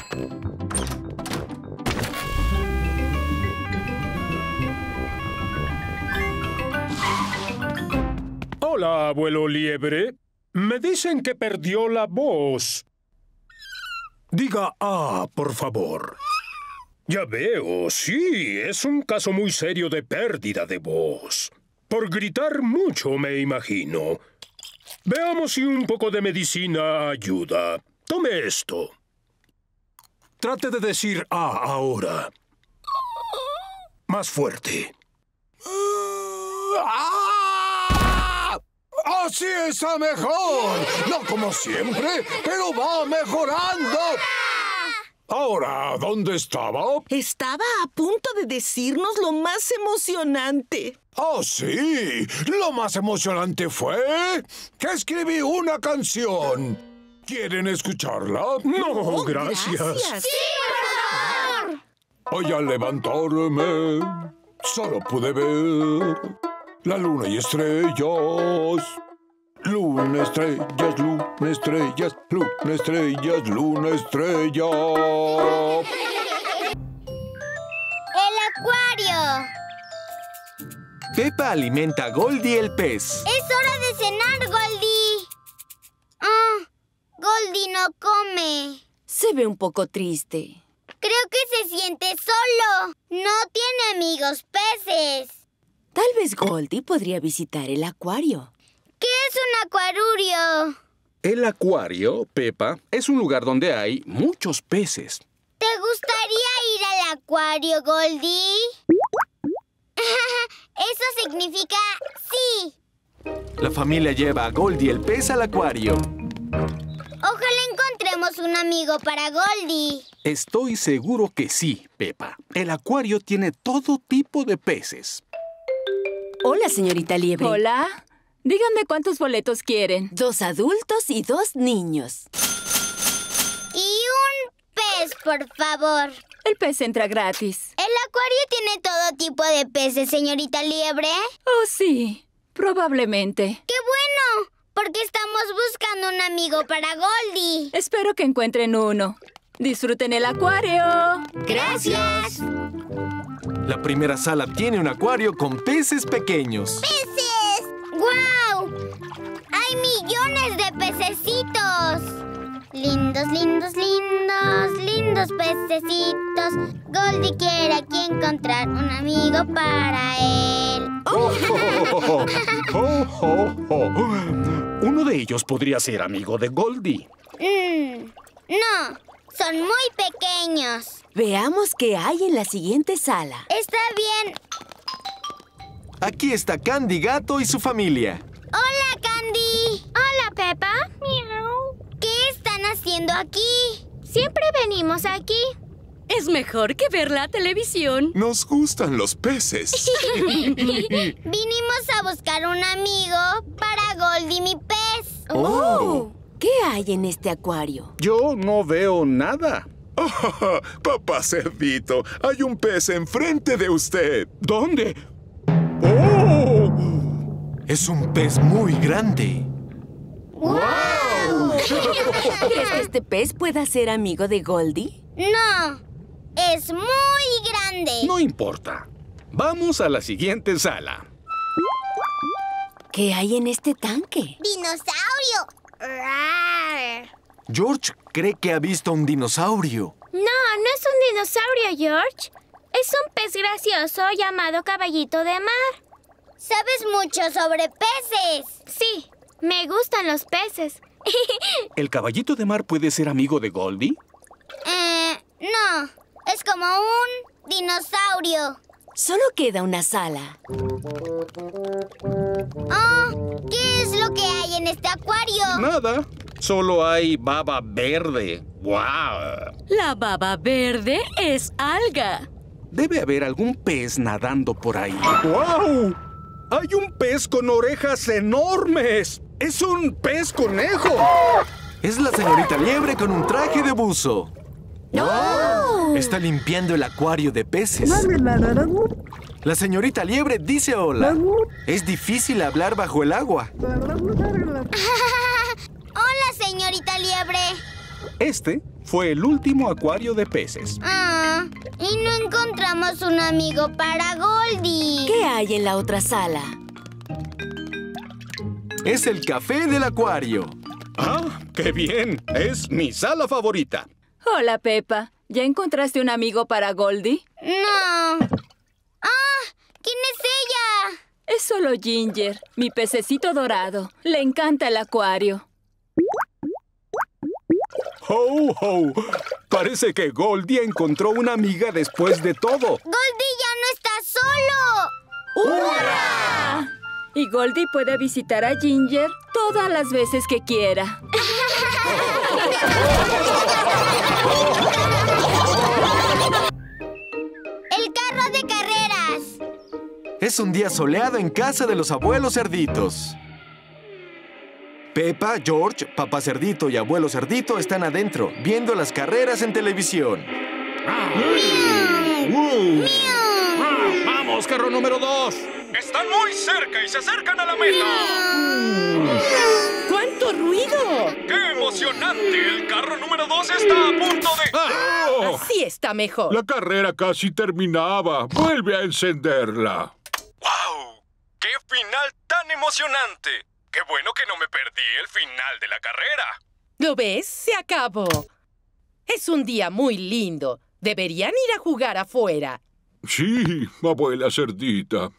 Hola, abuelo Liebre. Me dicen que perdió la voz. Diga ah, por favor. Ya veo, sí, es un caso muy serio de pérdida de voz. Por gritar mucho, me imagino. Veamos si un poco de medicina ayuda. Tome esto. Trate de decir ah ahora. Más fuerte. ¡Así está mejor! No como siempre, pero va mejorando. Ahora, ¿dónde estaba? Estaba a punto de decirnos lo más emocionante. ¡Oh, sí! Lo más emocionante fue que escribí una canción. ¿Quieren escucharla? No, gracias. ¡Sí, por favor! Hoy al levantarme, solo pude ver la luna y estrellas. Luna, estrellas, luna, estrellas, luna, estrellas, luna, estrellas. ¡El acuario! Peppa alimenta a Goldie el pez. ¡Es hora de cenar, Goldie! Goldie no come. Se ve un poco triste. Creo que se siente solo. No tiene amigos peces. Tal vez Goldie podría visitar el acuario. ¿Qué es un acuarurio? El acuario, Peppa, es un lugar donde hay muchos peces. ¿Te gustaría ir al acuario, Goldie? Eso significa sí. La familia lleva a Goldie el pez al acuario. Ojalá encontremos un amigo para Goldie. Estoy seguro que sí, Peppa. El acuario tiene todo tipo de peces. Hola, señorita Liebre. Hola. Díganme cuántos boletos quieren. 2 adultos y 2 niños. Y un pez, por favor. El pez entra gratis. ¿El acuario tiene todo tipo de peces, señorita Liebre? Oh, sí. Probablemente. ¡Qué bueno! Porque estamos buscando un amigo para Goldie. Espero que encuentren uno. ¡Disfruten el acuario! ¡Gracias! La primera sala tiene un acuario con peces pequeños. ¡Peces! ¡Guau! ¡Hay millones de pececitos! Lindos, lindos, lindos, lindos pececitos. Goldie quiere aquí encontrar un amigo para él. Uno de ellos podría ser amigo de Goldie. No, son muy pequeños. Veamos qué hay en la siguiente sala. Está bien. Aquí está Candy Gato y su familia. ¡Hola, Candy! ¡Hola, Peppa! ¡Miau! ¿Qué están haciendo aquí? Siempre venimos aquí. Es mejor que ver la televisión. Nos gustan los peces. Vinimos a buscar un amigo para Goldie, mi pez. ¡Oh! ¿Qué hay en este acuario? Yo no veo nada. Oh, papá Cerdito, hay un pez enfrente de usted. ¿Dónde? ¡Oh! Es un pez muy grande. ¡Wow! ¿Crees que este pez pueda ser amigo de Goldie? No, es muy grande. No importa. Vamos a la siguiente sala. ¿Qué hay en este tanque? ¡Dinosaurio! George cree que ha visto un dinosaurio. No, no es un dinosaurio, George. Es un pez gracioso llamado caballito de mar. ¿Sabes mucho sobre peces? Sí, me gustan los peces. ¿El caballito de mar puede ser amigo de Goldie? No. Es como un dinosaurio. Solo queda una sala. Oh, ¿qué es lo que hay en este acuario? Nada. Solo hay baba verde. ¡Guau! La baba verde es alga. Debe haber algún pez nadando por ahí. ¡Guau! ¡Hay un pez con orejas enormes! ¡Es un pez conejo! Es la señorita Liebre con un traje de buzo. ¡No! Está limpiando el acuario de peces. La señorita Liebre dice hola. Es difícil hablar bajo el agua. Hola, señorita Liebre. Este fue el último acuario de peces. Y no encontramos un amigo para Goldie. ¿Qué hay en la otra sala? Es el café del acuario. ¡Ah, qué bien! Es mi sala favorita. Hola, Peppa. ¿Ya encontraste un amigo para Goldie? No. ¿Quién es ella? Es solo Ginger, mi pececito dorado. Le encanta el acuario. ¡Ho, ho! Parece que Goldie encontró una amiga después de todo. ¡Goldie ya no está solo! ¡Hurra! Y Goldie puede visitar a Ginger todas las veces que quiera. ¡El carro de carreras! Es un día soleado en casa de los abuelos cerditos. Peppa, George, papá cerdito y abuelo cerdito están adentro, viendo las carreras en televisión. ¡Vamos, carro número 2! ¡Están muy cerca y se acercan a la meta! ¡Cuánto ruido! ¡Qué emocionante! El carro número 2 está a punto de... Así está mejor. La carrera casi terminaba. Vuelve a encenderla. ¡Wow! ¡Qué final tan emocionante! ¡Qué bueno que no me perdí el final de la carrera! ¿Lo ves? Se acabó. Es un día muy lindo. Deberían ir a jugar afuera. Sí, abuela cerdita.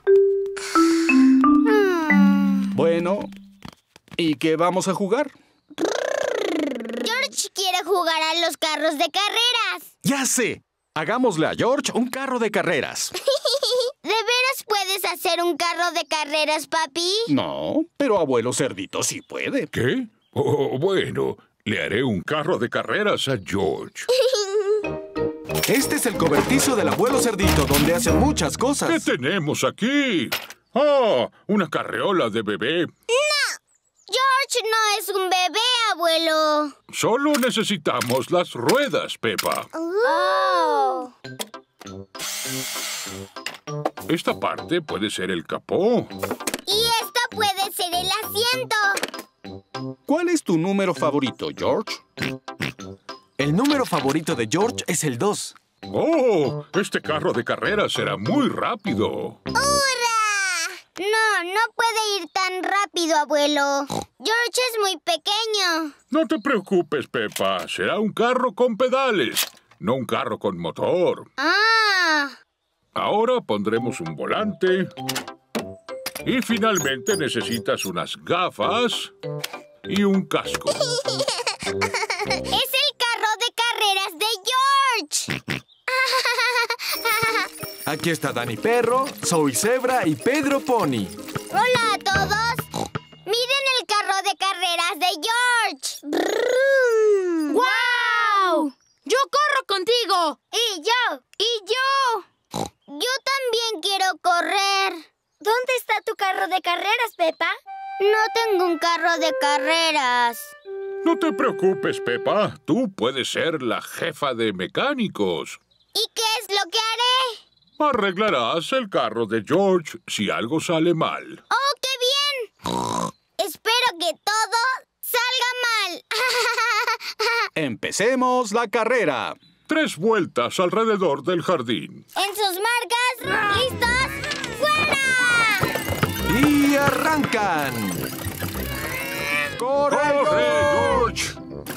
Bueno, ¿y qué vamos a jugar? George quiere jugar a los carros de carreras. ¡Ya sé! Hagámosle a George un carro de carreras. ¿De veras puedes hacer un carro de carreras, papi? No, pero abuelo cerdito sí puede. ¿Qué? Oh, bueno, le haré un carro de carreras a George. Este es el cobertizo del abuelo cerdito, donde hacen muchas cosas. ¿Qué tenemos aquí? ¡Ah! Una carreola de bebé. ¡No! George no es un bebé, abuelo. Solo necesitamos las ruedas, Peppa. Oh. Esta parte puede ser el capó. Y esta puede ser el asiento. ¿Cuál es tu número favorito, George? El número favorito de George es el 2. ¡Oh! Este carro de carreras será muy rápido. ¡Hurra! No puede ir tan rápido, abuelo. George es muy pequeño. No te preocupes, Peppa. Será un carro con pedales, no un carro con motor. ¡Ah! Ahora pondremos un volante. Y finalmente necesitas unas gafas y un casco. ¡Es el carro de carreras de George! Aquí está Dani Perro, Zoe Zebra y Pedro Pony. ¡Hola a todos! ¡Miren el carro de carreras de George! ¡Guau! ¡Yo corro contigo! ¡Y yo! ¡Y yo! Yo también quiero correr. ¿Dónde está tu carro de carreras, Peppa? No tengo un carro de carreras. No te preocupes, Peppa. Tú puedes ser la jefa de mecánicos. ¿Y qué es lo que haré? Arreglarás el carro de George si algo sale mal. ¡Oh, qué bien! Espero que todo salga mal. Empecemos la carrera. 3 vueltas alrededor del jardín. En sus marcas, ¿listos? ¡Fuera! ¡Y arrancan! ¡Corre, George!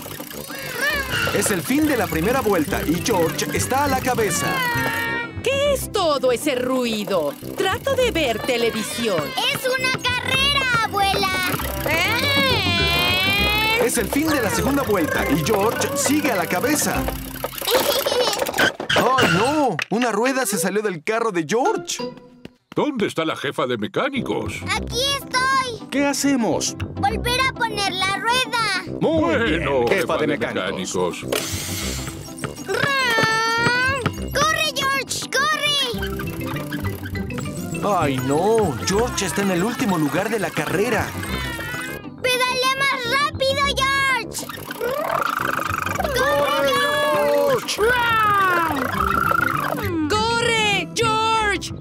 Es el fin de la primera vuelta y George está a la cabeza. ¿Qué es todo ese ruido? Trato de ver televisión. ¡Es una carrera, abuela! Es el fin de la segunda vuelta y George sigue a la cabeza. ¡Oh, no! Una rueda se salió del carro de George. ¿Dónde está la jefa de mecánicos? ¡Aquí estoy! ¿Qué hacemos? ¡Volver a poner la rueda! Muy Bueno, bien, jefa de mecánicos. ¡Corre, George! ¡Corre! ¡Ay, no! George está en el último lugar de la carrera. ¡Pedalea más rápido, George! ¡Corre, George! ¡Corre, George!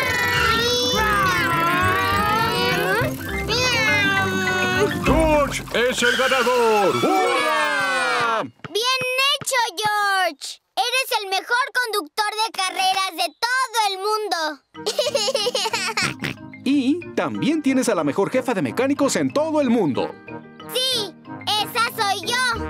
¡George es el ganador! ¡Hurra! ¡Bien hecho, George! Eres el mejor conductor de carreras de todo el mundo. Y también tienes a la mejor jefa de mecánicos en todo el mundo. ¡Sí! ¡Esa soy yo!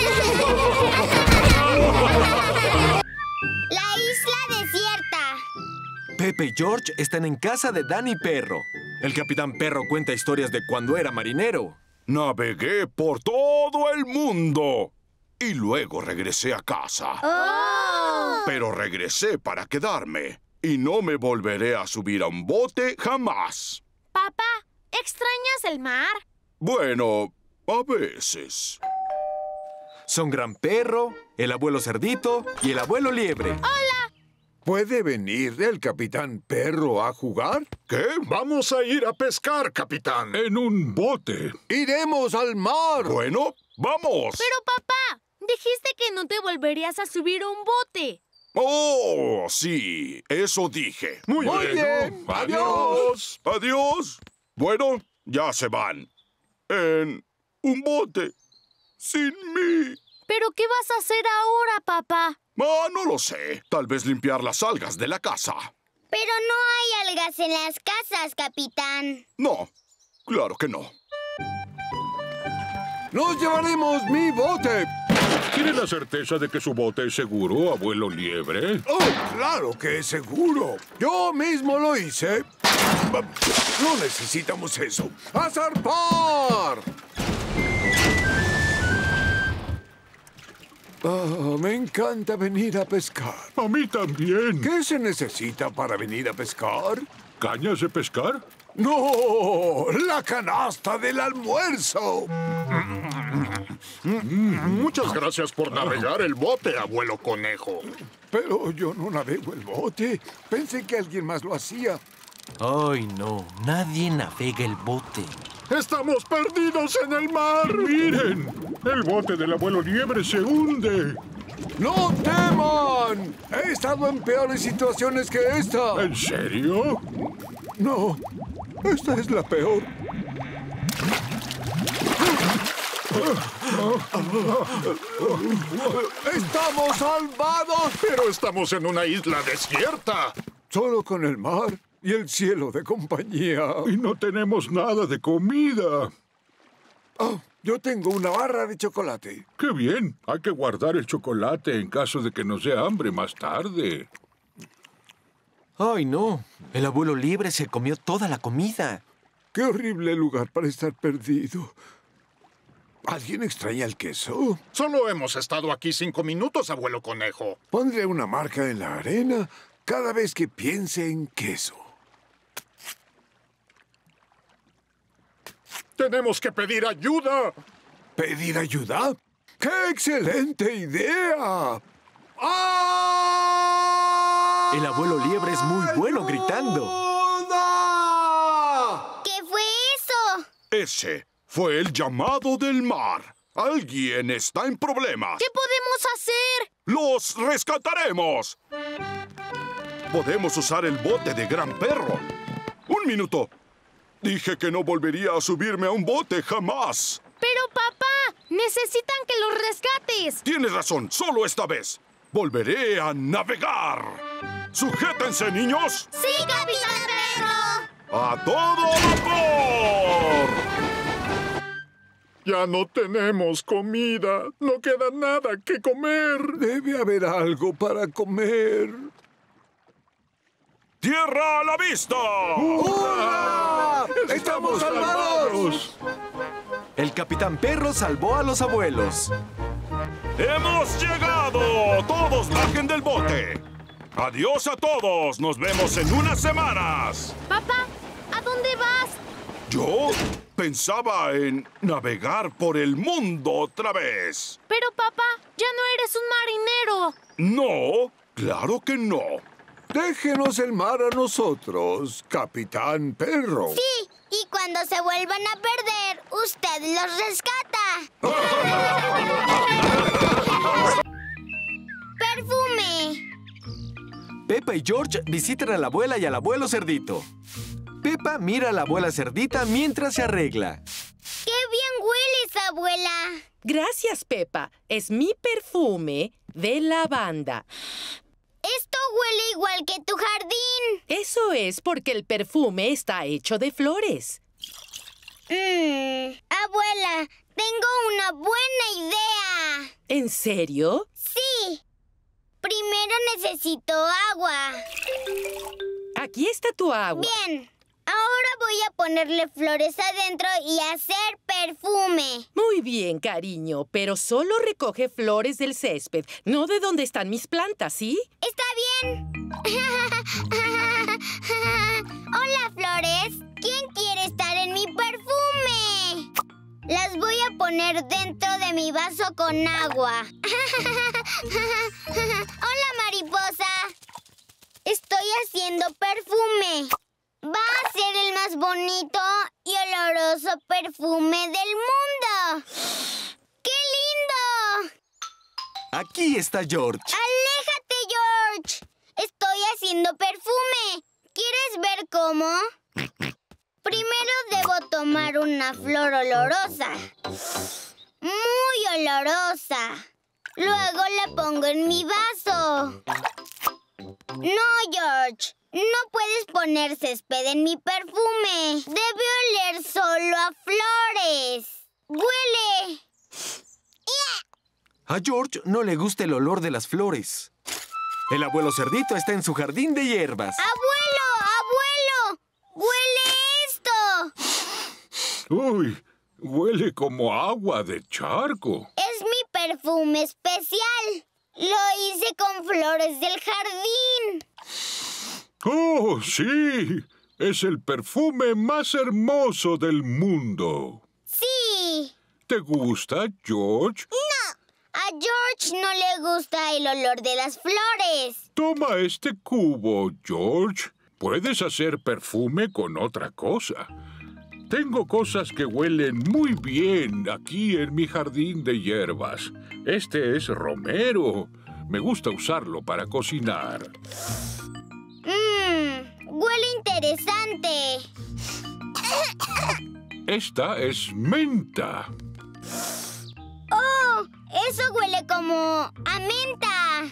La isla desierta. Pepe y George están en casa de Dani Perro. El capitán Perro cuenta historias de cuando era marinero. Navegué por todo el mundo y luego regresé a casa. ¡Oh! Pero regresé para quedarme y no me volveré a subir a un bote jamás. Papá, ¿extrañas el mar? Bueno, a veces. Son Gran Perro, el abuelo Cerdito y el abuelo Liebre. ¡Hola! ¿Puede venir el capitán Perro a jugar? ¿Qué? Vamos a ir a pescar, capitán. En un bote. ¡Iremos al mar! Bueno, vamos. Pero papá, dijiste que no te volverías a subir a un bote. ¡Oh, sí! Eso dije. Muy bien. Adiós. Adiós. Bueno, ya se van. En un bote. Sin mí. ¿Pero qué vas a hacer ahora, papá? Ah, no lo sé. Tal vez limpiar las algas de la casa. Pero no hay algas en las casas, capitán. No, claro que no. ¡Nos llevaremos mi bote! ¿Tiene la certeza de que su bote es seguro, abuelo Liebre? ¡Oh, claro que es seguro! ¡Yo mismo lo hice! No necesitamos eso. ¡A zarpar! Me encanta venir a pescar. A mí también. ¿Qué se necesita para venir a pescar? ¿Cañas de pescar? ¡No! ¡La canasta del almuerzo! Muchas gracias por navegar el bote, abuelo conejo. Pero yo no navego el bote. Pensé que alguien más lo hacía. ¡Ay, no! Nadie navega el bote. ¡Estamos perdidos en el mar! ¡Miren! El bote del abuelo Liebre se hunde. ¡No teman! He estado en peores situaciones que esta. ¿En serio? No. Esta es la peor. ¡Estamos salvados! Pero estamos en una isla desierta. Solo con el mar y el cielo de compañía. Y no tenemos nada de comida. Oh, yo tengo una barra de chocolate. ¡Qué bien! Hay que guardar el chocolate en caso de que nos dé hambre más tarde. ¡Ay, no! El abuelo Liebre se comió toda la comida. ¡Qué horrible lugar para estar perdido! ¿Alguien extraña el queso? Solo hemos estado aquí 5 minutos, abuelo conejo. Pondré una marca en la arena cada vez que piense en queso. ¡Tenemos que pedir ayuda! ¿Pedir ayuda? ¡Qué excelente idea! ¡Ah! El abuelo Liebre es muy bueno gritando. ¿Qué fue eso? Ese fue el llamado del mar. Alguien está en problemas. ¿Qué podemos hacer? ¡Los rescataremos! Podemos usar el bote de Gran Perro. ¡Un minuto! Dije que no volvería a subirme a un bote jamás. Pero, papá, necesitan que los rescates. Tienes razón, solo esta vez. Volveré a navegar. ¡Sujétense, niños! ¡Sí, Capitán Perro! ¡A todo vapor! Ya no tenemos comida. No queda nada que comer. Debe haber algo para comer. ¡Tierra a la vista! ¡Hurra! ¡Estamos salvados! El Capitán Perro salvó a los abuelos. ¡Hemos llegado! ¡Todos bajen del bote! ¡Adiós a todos! ¡Nos vemos en unas semanas! Papá, ¿a dónde vas? Yo pensaba en navegar por el mundo otra vez. Pero, papá, ya no eres un marinero. No, claro que no. Déjenos el mar a nosotros, Capitán Perro. Sí, y cuando se vuelvan a perder, usted los rescata. ¡Perfume! Peppa y George visitan a la abuela y al abuelo Cerdito. Peppa mira a la abuela Cerdita mientras se arregla. ¡Qué bien hueles, abuela! Gracias, Peppa. Es mi perfume de lavanda. Esto huele igual que tu jardín. Eso es porque el perfume está hecho de flores. Abuela, tengo una buena idea. ¿En serio? Sí. Primero necesito agua. Aquí está tu agua. Bien. Ahora voy a ponerle flores adentro y hacer perfume. Muy bien, cariño, pero solo recoge flores del césped, no de donde están mis plantas, ¿sí? Está bien. Hola, flores. ¿Quién quiere estar en mi perfume? Las voy a poner dentro de mi vaso con agua. Hola, mariposa. Estoy haciendo perfume. Va a ser el más bonito y oloroso perfume del mundo. ¡Qué lindo! Aquí está George. ¡Aléjate, George! Estoy haciendo perfume. ¿Quieres ver cómo? Primero debo tomar una flor olorosa. Muy olorosa. Luego la pongo en mi vaso. No, George. No puedes poner césped en mi perfume. Debe oler solo a flores. ¡Huele! A George no le gusta el olor de las flores. El abuelo cerdito está en su jardín de hierbas. ¡Abuelo! ¡Abuelo! ¡Huele esto! Uy, huele como agua de charco. Es mi perfume especial. Lo hice con flores del jardín. ¡Oh, sí! Es el perfume más hermoso del mundo. ¡Sí! ¿Te gusta, George? ¡No! A George no le gusta el olor de las flores. Toma este cubo, George. Puedes hacer perfume con otra cosa. Tengo cosas que huelen muy bien aquí en mi jardín de hierbas. Este es romero. Me gusta usarlo para cocinar. Huele interesante. Esta es menta. ¡Oh! Eso huele como a menta.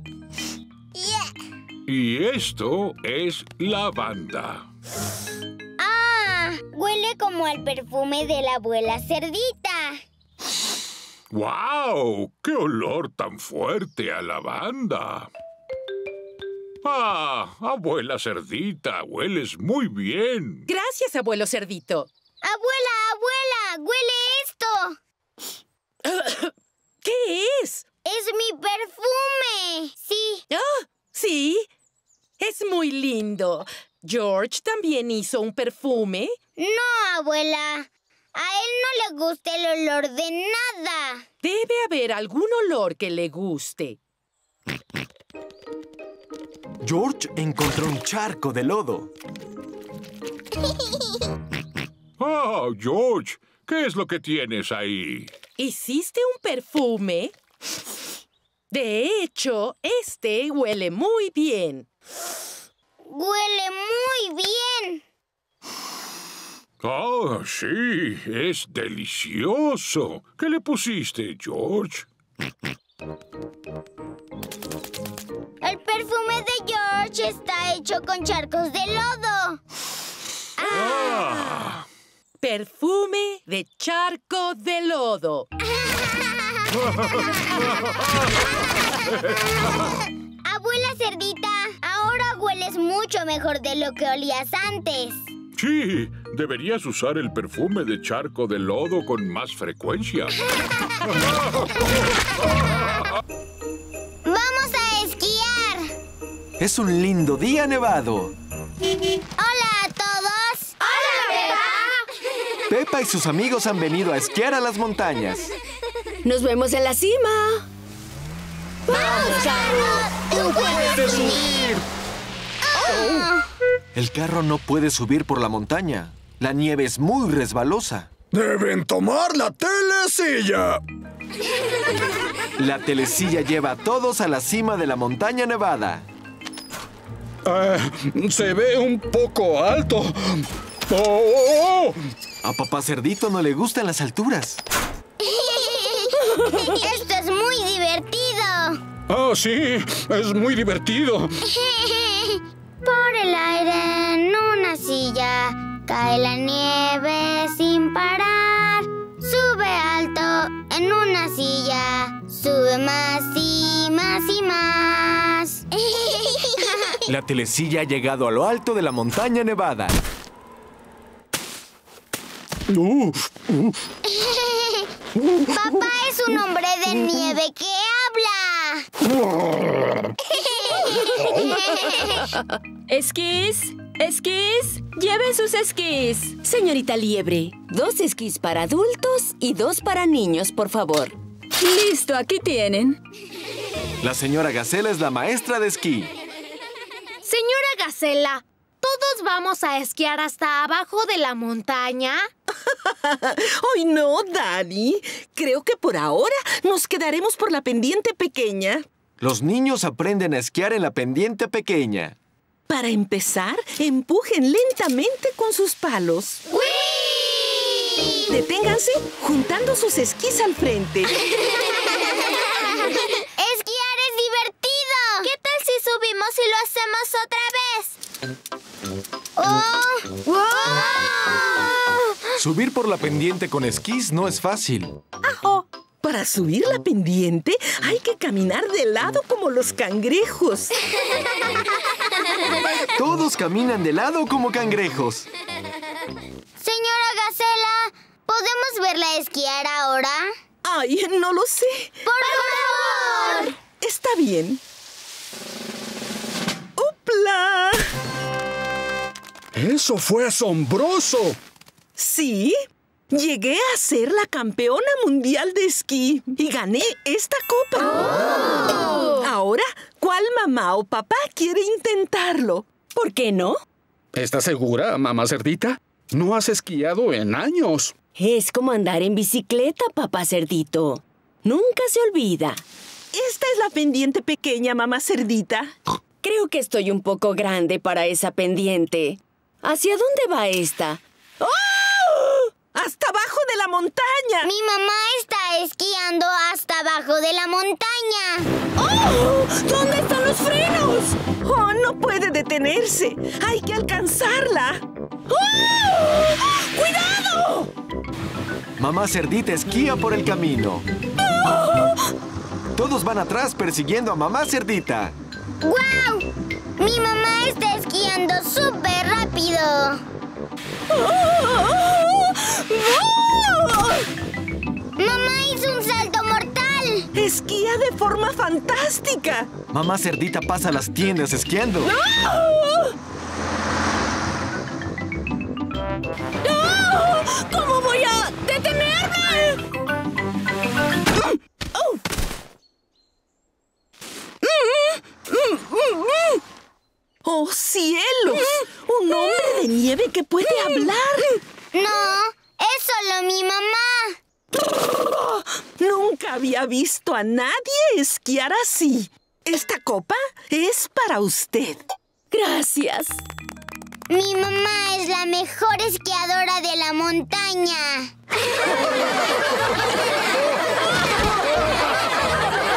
Y esto es lavanda. ¡Ah! Huele como al perfume de la abuela cerdita. ¡Guau! ¡Qué olor tan fuerte a lavanda! ¡Ah! Abuela cerdita, hueles muy bien. Gracias, abuelo cerdito. ¡Abuela! ¡Huele esto! ¿Qué es? ¡Es mi perfume! Sí. ¡Ah! ¿Sí? Es muy lindo. ¿George también hizo un perfume? No, abuela. A él no le gusta el olor de nada. Debe haber algún olor que le guste. George encontró un charco de lodo. ¡Ah, George! ¿Qué es lo que tienes ahí? ¿Hiciste un perfume? De hecho, este huele muy bien. ¡Huele muy bien! ¡Ah, sí! ¡Es delicioso! ¿Qué le pusiste, George? El perfume de George está hecho con charcos de lodo. ¡Ah! Perfume de charco de lodo. Abuela cerdita, ahora hueles mucho mejor de lo que olías antes. Sí, deberías usar el perfume de charco de lodo con más frecuencia. ¡Vamos a esquiar! Es un lindo día nevado. ¡Hola a todos! ¡Hola, Pepa! Pepa y sus amigos han venido a esquiar a las montañas. ¡Nos vemos en la cima! ¡Vamos, carro! ¡Tú puedes subir! Oh. El carro no puede subir por la montaña. La nieve es muy resbalosa. ¡Deben tomar la telecilla! La telecilla lleva a todos a la cima de la montaña nevada. Se ve un poco alto. ¡Oh! A papá cerdito no le gustan las alturas. ¡Esto es muy divertido! ¡Ah, sí! ¡Es muy divertido! Por el aire en una silla cae la nieve sin parar. Sube alto en una silla, sube más y más y más. La telecilla ha llegado a lo alto de la montaña nevada. Papá es un hombre de nieve que habla. ¡Esquís! ¡Esquís! ¡Lleven sus esquís! Señorita Liebre, 2 esquís para adultos y 2 para niños, por favor. Listo, aquí tienen. La señora Gacela es la maestra de esquí. Señora Gacela, ¿todos vamos a esquiar hasta abajo de la montaña? ¡Ay, no, Dani! Creo que por ahora nos quedaremos por la pendiente pequeña. Los niños aprenden a esquiar en la pendiente pequeña. Para empezar, empujen lentamente con sus palos. ¡Uy! Deténganse juntando sus esquís al frente. ¡Esquiar es divertido! ¿Qué tal si subimos y lo hacemos otra vez? ¡Oh! ¡Oh! Subir por la pendiente con esquís no es fácil. Para subir la pendiente hay que caminar de lado como los cangrejos. Todos caminan de lado como cangrejos. Señora Gacela, ¿podemos verla esquiar ahora? Ay, no lo sé. ¡Por favor! Está bien. ¡Upla! ¡Eso fue asombroso! Sí, llegué a ser la campeona mundial de esquí y gané esta copa. ¡Oh! Ahora, ¿cuál mamá o papá quiere intentarlo? ¿Por qué no? ¿Estás segura, mamá cerdita? No has esquiado en años. Es como andar en bicicleta, papá cerdito. Nunca se olvida. Esta es la pendiente pequeña, mamá cerdita. Creo que estoy un poco grande para esa pendiente. ¿Hacia dónde va esta? ¡Oh! ¡Hasta abajo de la montaña! Mi mamá está esquiando hasta abajo de la montaña. ¡Oh! ¿Dónde están los frenos? ¡Oh, no puede detenerse! ¡Hay que alcanzarla! ¡Oh! ¡Cuidado! Mamá cerdita esquía por el camino. ¡Oh! Todos van atrás persiguiendo a mamá cerdita. ¡Guau! Mi mamá está esquiando súper rápido. ¡Oh! ¡Mamá hizo un salto mortal! ¡Esquía de forma fantástica! Mamá cerdita pasa las tiendas esquiando. ¡Oh! ¡Oh! ¿Cómo voy a detenerme? ¡Oh! ¡Oh, cielos! ¡Un hombre de nieve que puede hablar! No, es solo mi mamá. Nunca había visto a nadie esquiar así. Esta copa es para usted. Gracias. Mi mamá es la mejor esquiadora de la montaña.